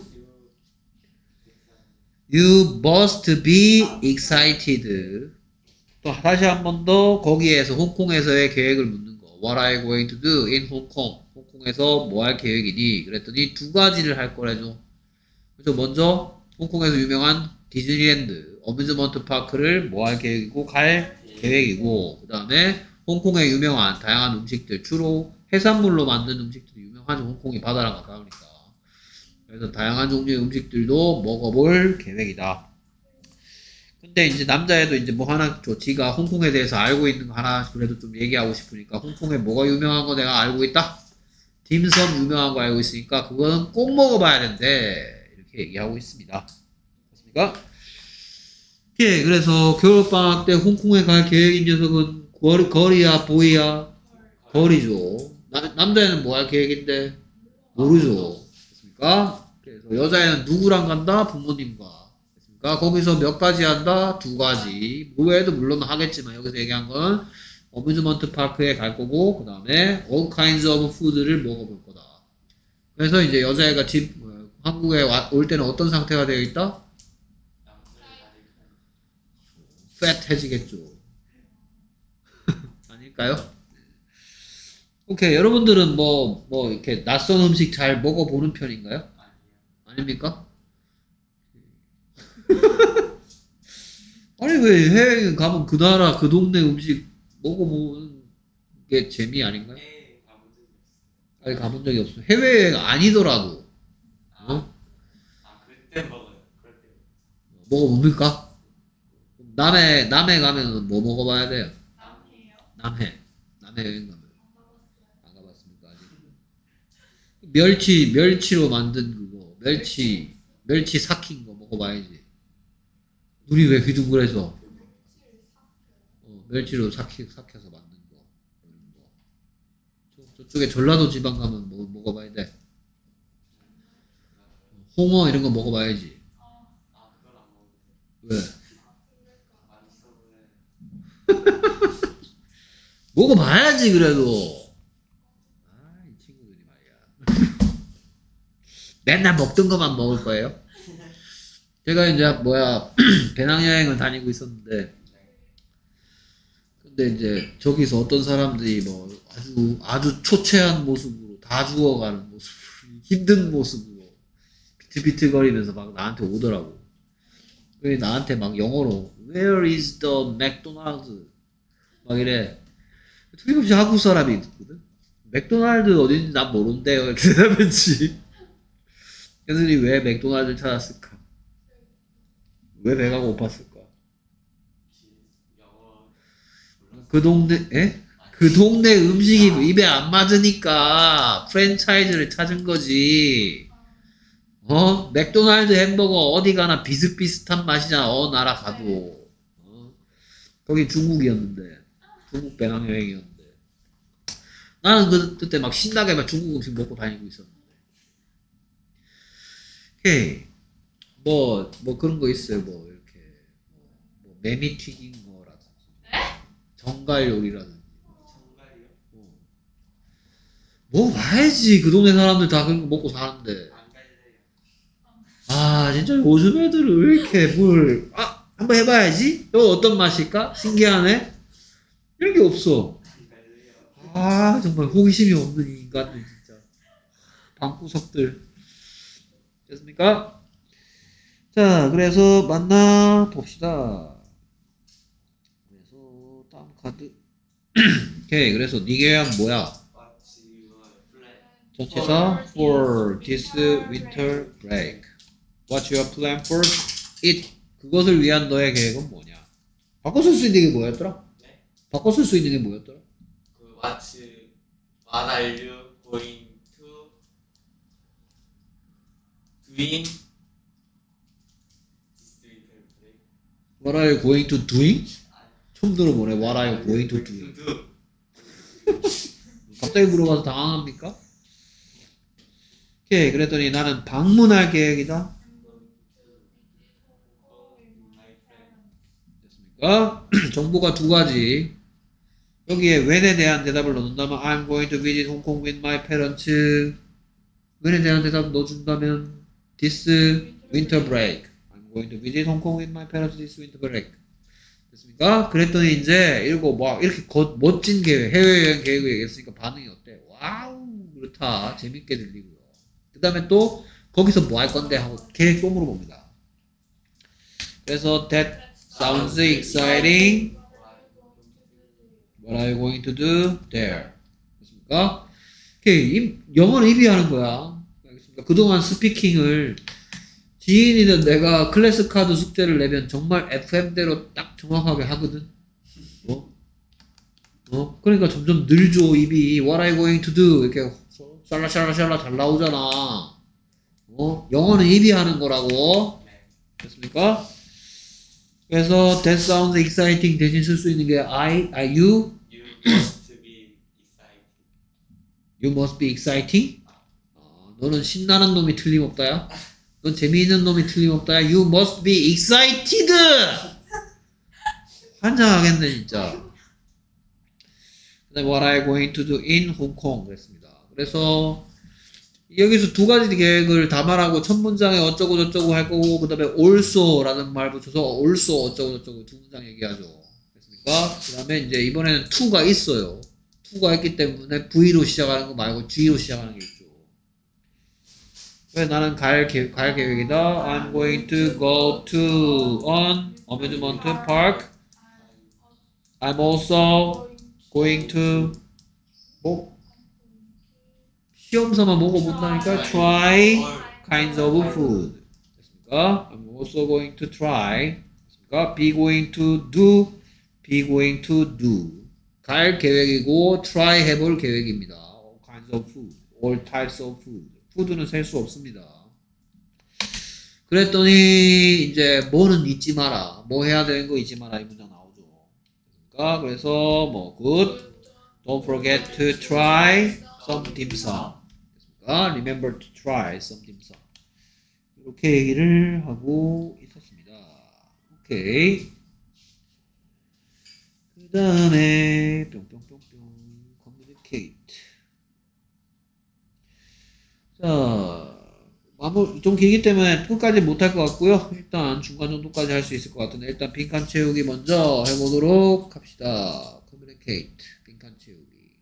must be excited. 또 다시 한 번 더 거기에서 홍콩에서의 계획을 묻는 거. What are you going to do in Hong Kong? 홍콩에서 뭐 할 계획이니? 그랬더니 두 가지를 할 거래죠. 그래서 먼저 홍콩에서 유명한 디즈니랜드, 어뮤즈먼트 파크를 뭐 할 계획이고 갈 계획이고, 그 다음에 홍콩에 유명한 다양한 음식들, 주로 해산물로 만든 음식들이 유명하죠. 홍콩이 바다랑 가까우니까. 그래서 다양한 종류의 음식들도 먹어볼 계획이다. 근데 이제 남자애도 이제 뭐 하나 지가 홍콩에 대해서 알고 있는 거 하나 그래도 좀 얘기하고 싶으니까 홍콩에 뭐가 유명한 거 내가 알고 있다? 딤섬 유명한 거 알고 있으니까 그거는 꼭 먹어봐야 된대. 이렇게 얘기하고 있습니다. 맞습니까? 예, 그래서 겨울방학 때 홍콩에 갈 계획인 녀석은 거리야, 보이야? 거리죠. 남자애는 뭐 할 계획인데? 모르죠. 됐습니까? 그래서 여자애는 누구랑 간다? 부모님과. 됐습니까? 거기서 몇 가지 한다? 두 가지. 그 외에도 물론 하겠지만 여기서 얘기한 건 어뮤즈먼트 파크에 갈 거고, 그 다음에 all kinds of food를 먹어볼 거다. 그래서 이제 여자애가 한국에 올 때는 어떤 상태가 되어 있다? fat-해지겠죠. 아닐까요? 오케이. 여러분들은 뭐 이렇게 낯선 음식 잘 먹어보는 편인가요? 아닙니까? 아니, 왜 해외 가면 그 나라, 그 동네 음식 먹어보는 게 재미 아닌가요? 아니, 가본 적이 없어. 해외여행 아니더라도. 어? 그때 먹어요. 그럴 때. 먹어봅니까? 남해 가면 뭐 먹어봐야 돼요? 남해 여행 가면. 안 가봤습니까? 아직? 멸치로 만든 그거. 멸치 삭힌 거 먹어봐야지. 눈이 왜 휘둥그레져? 멸치로 삭혀서 만든 거. 저쪽에 전라도 지방 가면 뭐 먹어봐야 돼? 홍어 이런 거 먹어봐야지. 그건 안 먹어요. 왜? 맛있어 보여요. 먹어봐야지 그래도. 이 친구들이 말이야. 맨날 먹던 것만 먹을 거예요. 제가 이제 배낭여행을 다니고 있었는데, 근데 이제 저기서 어떤 사람들이 뭐 아주 초췌한 모습으로 다 죽어가는 모습으로 힘든 모습으로 비틀비틀거리면서 막 나한테 오더라고. 그래서 나한테 막 영어로 Where is the McDonald's? 막 이래. 틀림없이 한국 사람이 있거든. 맥도날드 어딘지 난 모른대요. 이렇게 대답했지. 그들이 왜 맥도날드를 찾았을까? 왜 배가 고팠을까? 그 동네 음식이 입에 안 맞으니까 프랜차이즈를 찾은 거지. 맥도날드 햄버거 어디 가나 비슷비슷한 맛이잖아. 나라 가도. 거기 중국이었는데. 중국 배낭여행이었는데. 나는 그때 막 신나게 막 중국 음식 먹고 다니고 있었는데. 오케이. 뭐 그런 거 있어요. 뭐 이렇게 뭐 메미 튀긴 거라든지 정갈 요리라든지 정갈이요? 뭐 봐야지. 그 동네 사람들 다 그런 거 먹고 사는데. 안 갈래요. 아 진짜 요즘 애들은 왜 이렇게 뭘 한번 해봐야지. 또 어떤 맛일까? 신기하네. 이런 게 없어. 안 갈래요. 아 정말 호기심이 없는 이 인간들 진짜. 방구석들. 됐습니까? 자 그래서 만나 봅시다. 그래서 다음 카드. 오케이. 그래서 네 계획은 뭐야? What's your plan? 전치사 for this winter break. What's your plan for it? 그것을 위한 너의 계획은 뭐냐? 바꿔 쓸 수 있는 게 뭐였더라? 네? 바꿔 쓸 수 있는 게 뭐였더라? What are you going to doing this winter break? What are you going to doing? 처음 들어보네. What are you going to doing? 갑자기 물어봐서 당황합니까? 오케이. 그랬더니 나는 방문할 계획이다. 됐습니까? 정보가 두 가지. 여기에 when에 대한 대답을 넣는다면 I'm going to visit Hong Kong with my parents. when에 대한 대답 넣어준다면 this winter break. I'm going to visit Hong Kong with my parents this winter break. 됐습니까? 그랬더니 이제 이거 막 이렇게 멋진 계획, 해외여행 계획을 얘기했으니까 반응이 어때? 와우 그렇다. 재밌게 들리고요. 그 다음에 또 거기서 뭐 할 건데 하고 계획 또 물어봅니다. 그래서 that sounds exciting. What are you going to do there? 됐습니까? 오케이. 영어는 입이하는 거야. 알겠습니까? 그동안 스피킹을 지인이든 내가 클래스 카드 숙제를 내면 정말 FM대로 딱 정확하게 하거든. 그러니까 점점 늘죠 입이. What are you going to do? 이렇게 샬라샬라샬라 잘 나오잖아. 영어는 입이 하는 거라고. 됐습니까? 그래서 that sounds exciting 대신 쓸 수 있는 게 you You must be excited. you must be exciting. 너는 신나는 놈이 틀림없다야. 넌 재미있는 놈이 틀림없다야. You must be excited. 환장하겠네 진짜. What are you going to do in Hong Kong? 그랬습니다. 그래서 여기서 두 가지 계획을 다 말하고 첫 문장에 어쩌고 저쩌고 할 거고 그 다음에 also라는 말 붙여서 also 어쩌고 저쩌고 두 문장 얘기하죠. 됐습니까? 그 다음에 이제 이번에는 to가 있어요. to가 있기 때문에 V로 시작하는 거 말고 G로 시작하는 게 있죠. 그래서 나는 갈 계획이다. I'm going to go to an amusement park. I'm also going to 시험 삼아 먹어본다니까. Try kinds of food. 됐습니까? I'm also going to try. 됐습니까? Be going to do. Be going to do. 갈 계획이고 try 해볼 계획입니다. All kinds of food. All types of food. 푸드는 셀 수 없습니다. 그랬더니 이제 뭐는 잊지 마라. 뭐 해야 되는 거 잊지 마라. 이 문장 나오죠. 됐습니까? 그래서 뭐 good. Don't forget to try some dim sum. 됐습니까? Remember to try some dim sum. 이렇게 얘기를 하고 있었습니다. 오케이. 그 다음에 뿅뿅뿅뿅 communicate. 자, 좀 길기 때문에 끝까지 못할 것 같고요. 일단 중간 정도까지 할 수 있을 것 같은데 일단 빈칸 채우기 먼저 해보도록 합시다. communicate. 빈칸 채우기.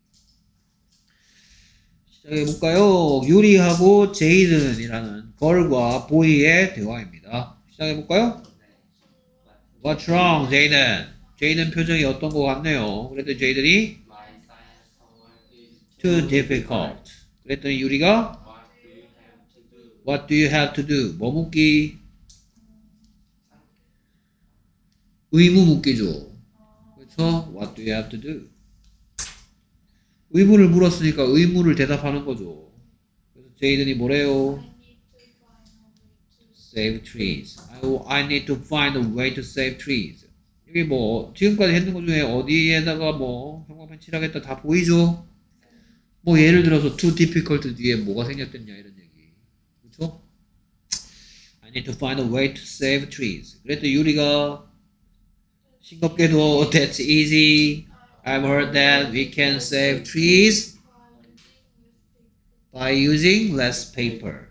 시작해볼까요? 유리하고 제이든이라는 걸과 보이의 대화입니다. 시작해볼까요? What's wrong, 제이든? 제이든 표정이 어떤 것 같네요. 그랬더니 제이든이 My science homework is too difficult. 그랬더니 유리가 What do you have to do? What do you have to do? 뭐 묻기? 의무 묻기죠. 그렇죠? What do you have to do? 의무를 물었으니까 의무를 대답하는 거죠. 그래서 제이든이 뭐래요? Save trees. I need to find a way to save trees. 이게 뭐 지금까지 했는 것 중에 어디에다가 뭐 형광펜 칠하겠다 다 보이죠? 뭐 예를 들어서 too difficult 뒤에 뭐가 생겼겠냐 이런 얘기. 그렇죠? need to find a way to save trees. 그랬더니 유리가 싱겁게도 that's easy. I've heard that we can save trees by using less paper.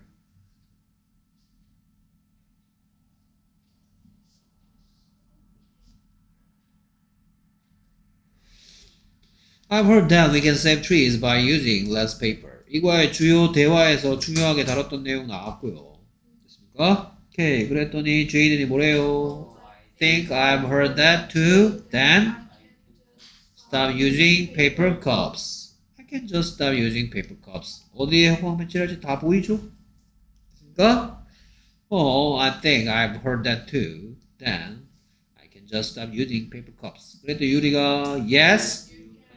I've heard that we can save trees by using less paper. 이거의 주요 대화에서 중요하게 다뤘던 내용 나왔고요. 됐습니까? 오케이. 그랬더니 제이든이 뭐래요? Think I've heard that too. Then stop using paper cups. I can just stop using paper cups. 어디에 허공하면 칠할지 다 보이죠? 됐습니까? Oh, I think I've heard that too. Then I can just stop using paper cups. 그래도 유리가 yes.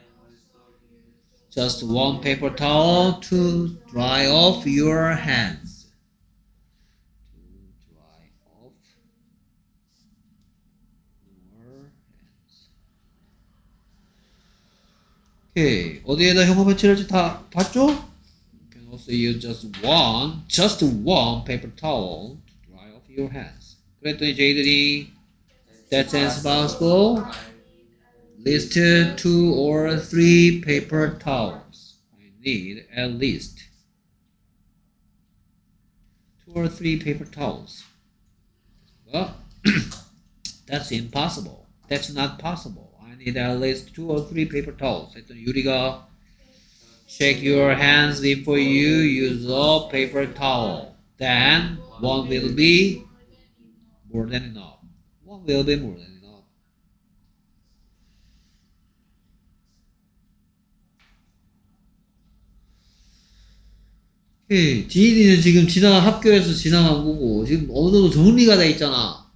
Just one paper towel to dry off your hands. To dry off your hands. 오케이. 어디에다 형광펜 칠할지 다 봤죠? You can also use just one paper towel to dry off your hands. 그랬더니 제이들이 that sounds possible. List 2 or 3 paper towels. I need at least 2 or 3 paper towels. Well, that's impossible. That's not possible. I need at least 2 or 3 paper towels. 했더니 유리가 shake your hands before you use a paper towel. Then one will be more than enough. One will be more than enough. 지인이는 지금 학교에서 지나간 거고 지금 어느 정도 정리가 돼 있잖아.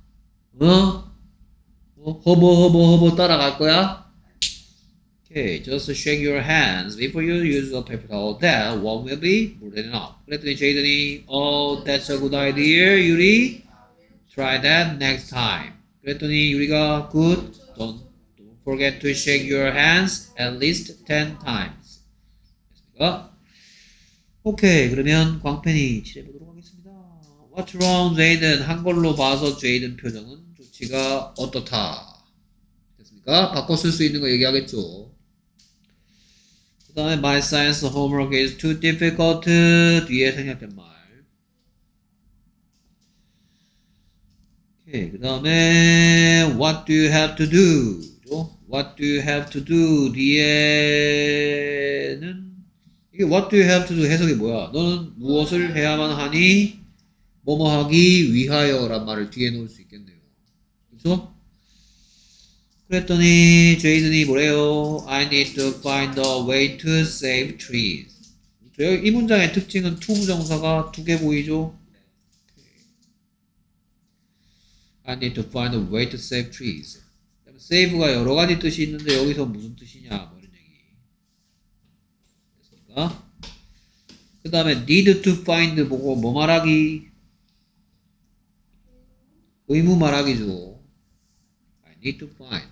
허버 따라갈 거야? Okay, just shake your hands before you use a paper towel. That one will be more than enough. 그랬더니 제이든이 oh, that's a good idea, 유리. Try that next time. 그랬더니 유리가 good. Don't forget to shake your hands at least 10 times. 됐습니까? 오케이, 그러면 광팬이 칠해보도록 하겠습니다. What's wrong, 제이든? 한글로 봐서 제이든 표정은 좋지가 어떻다. 됐습니까? 바꿔 쓸 수 있는 거 얘기하겠죠. 그 다음에 My science homework is too difficult. 뒤에 생략된 말. 오케이, 그 다음에 What do you have to do? What do you have to do? 뒤에는 이게 what do you have to do 해석이 뭐야? 너는 무엇을 해야만 하니? 뭐뭐 하기 위하여 란 말을 뒤에 놓을 수 있겠네요. 그렇죠? 그랬더니 제이든이 뭐래요? I need to find a way to save trees. 이 문장의 특징은 to 부정사가 2개 보이죠? I need to find a way to save trees. save가 여러 가지 뜻이 있는데 여기서 무슨 뜻이냐? 그 다음에 need to find 보고 뭐 말하기? 의무 말하기죠. I need to find.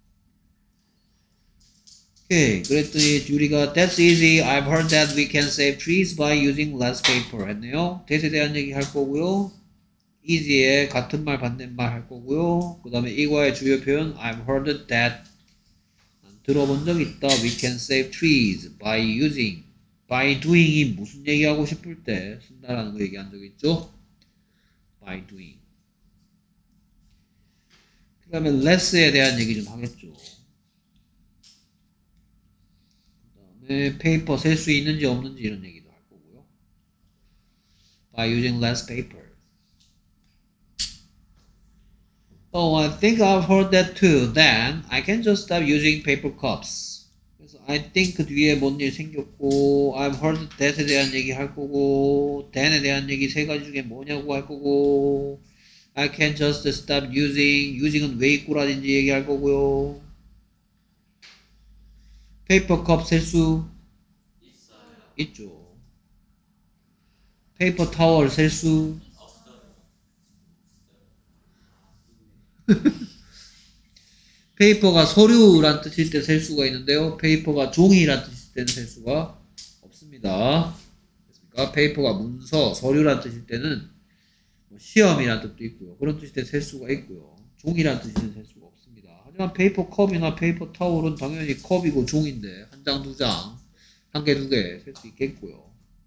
오케이, 그랬더니 유리가 that's easy. I've heard that we can save trees by using less paper 했네요. that에 대한 얘기 할 거고요. easy에 같은 말 반대말 할 거고요. 그 다음에 이거의 주요 표현 I've heard that 들어본 적 있다. We can save trees by using. by doing이 무슨 얘기하고 싶을 때 쓴다라는 거 얘기한 적 있죠? by doing. 그 다음에 less에 대한 얘기 좀 하겠죠. 그 다음에 paper 셀 수 있는지 없는지 이런 얘기도 할 거고요. by using less paper. Oh, I think I've heard that too. Then I can just stop using paper cups. 그래서 I think 그 뒤에 뭔 일 생겼고 I've heard that에 대한 얘기 할 거고 then에 대한 얘기 세 가지 중에 뭐냐고 할 거고 I can just stop using은 왜 있고라든지 얘기할 거고요. paper cup 셀 수 있죠. paper towel 셀 수 페이퍼가 서류란 뜻일 때 셀 수가 있는데요. 페이퍼가 종이란 뜻일 때는 셀 수가 없습니다. 그러니까 페이퍼가 문서, 서류란 뜻일 때는 뭐 시험이라는 뜻도 있고요. 그런 뜻일 때 셀 수가 있고요. 종이라는 뜻이는 셀 수가 없습니다. 하지만 페이퍼 컵이나 페이퍼 타올은 당연히 컵이고 종인데 한 장, 두 장, 한 개, 두 개 셀 수 있겠고요.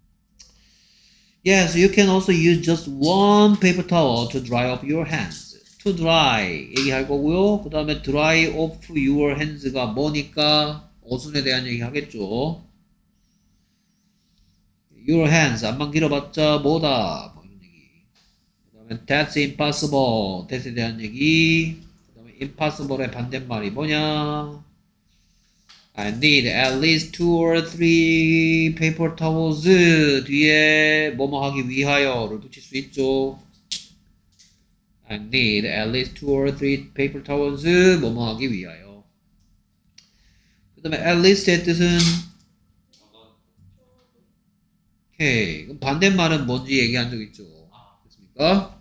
Yes, you can also use just one paper towel to dry off your hands. To dry 얘기할 거고요. 그 다음에 dry off your hands가 뭐니까 어순에 대한 얘기 하겠죠. Your hands 안만 길어봤자 뭐다 뭐 이런 얘기. 그 다음에 that's impossible that에 대한 얘기. 그 다음에 impossible의 반대말이 뭐냐. I need at least 2 or 3 paper towels 뒤에 뭐뭐 하기 위하여를 붙일 수 있죠. I need at least 2 or 3 paper towels 뭐뭐 하기 위하여. 그 다음에 at least의 뜻은 오케이. 그럼 반대말은 뭔지 얘기한 적 있죠. 됐습니까?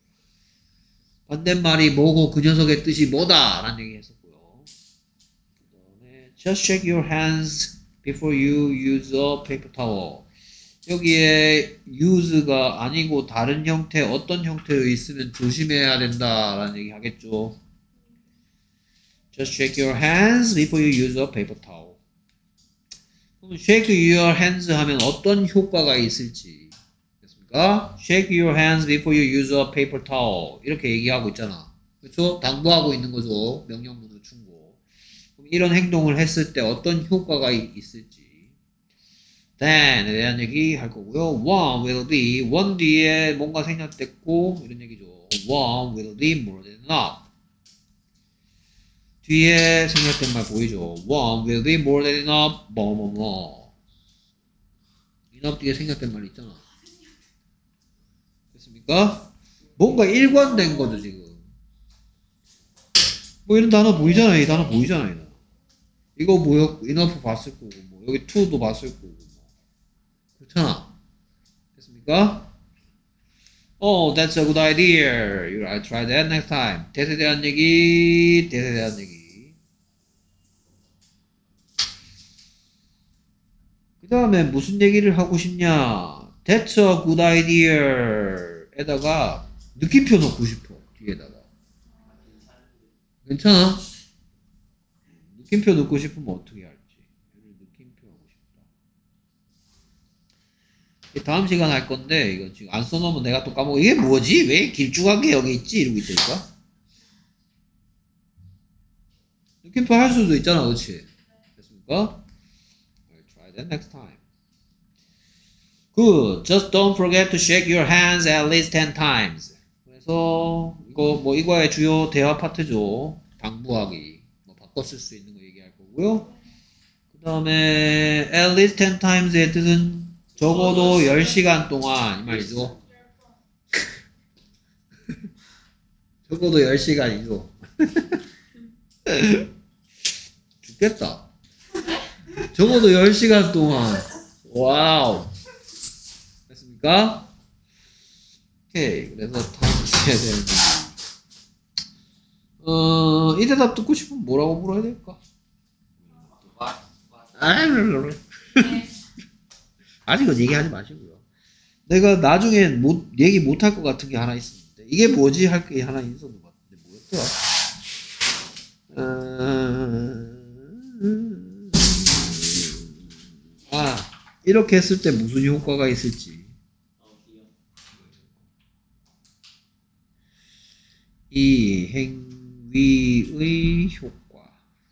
반대말이 뭐고 그 녀석의 뜻이 뭐다 라는 얘기 했었고요. 그 다음에 just shake your hands before you use a paper towel. 여기에 use가 아니고 다른 형태 어떤 형태로 있으면 조심해야 된다 라는 얘기 하겠죠. Just shake your hands before you use a paper towel. 그럼 shake your hands 하면 어떤 효과가 있을지 됐습니까? Shake your hands before you use a paper towel 이렇게 얘기하고 있잖아. 그렇죠? 당부하고 있는 거죠. 명령문으로 충고. 그럼 이런 행동을 했을 때 어떤 효과가 있을지 then에 대한 얘기 할 거고요. one will be one 뒤에 뭔가 생략됐고 이런 얘기죠. one will be more than enough. 뒤에 생략된 말 보이죠? one will be more than enough 뭐뭐뭐 enough 뒤에 생략된 말 있잖아. 됐습니까? 뭔가 일관된 거죠 지금. 뭐 이런 단어 보이잖아요. 이 단어 보이잖아요. 이 단어. 이거 뭐였고 enough 봤을 거고 뭐 여기 to도 봤을 거고 뭐. 그렇잖아. 됐습니까? Oh, that's a good idea. I'll try that next time. that에 대한 얘기, that에 대한 얘기. 그 다음에 무슨 얘기를 하고 싶냐? That's a good idea. 에다가 느낌표 넣고 싶어. 뒤에다가. 괜찮아? 느낌표 넣고 싶으면 어떻게 할지. 느낌표 하고 싶다. 다음 시간 할 건데 이거 지금 안 써놓으면 내가 또 까먹어. 이게 뭐지? 왜 길쭉한 게 여기 있지? 이러고 있다니까. 느낌표 할 수도 있잖아, 그렇지? 됐습니까? I'll try that next time. Good. Just don't forget to shake your hands at least 10 times. 그래서 이거 뭐 이거의 주요 대화 파트죠. 당부하기. 뭐 바꿔 쓸 수 있는 거 얘기할 거고요. 그 다음에 at least 10 times의 뜻은 적어도 10시간 동안 이 말이죠. 적어도 10시간이죠. 죽겠다. 적어도 10시간 동안. 와우. 됐습니까? 오케이. 그래서 다음 해야 되는데. 이 대답 듣고 싶으면 뭐라고 물어야 될까? 아직은 얘기하지 마시고요. 내가 나중에 얘기 못할 것 같은 게 하나 있었는데 이게 뭐지 할 게 하나 있었는 것 같은데 뭐였더라? 이렇게 했을 때 무슨 효과가 있을지. 이 행위의 효과.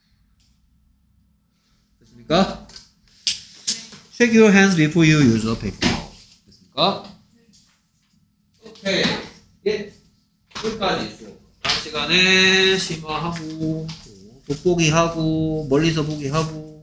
됐습니까? Shake your hands before you use a paper towel. 됐습니까? 오케이. 예. 끝까지 수업. 다음 시간에 심화하고, 돋보기 하고, 멀리서 보기 하고,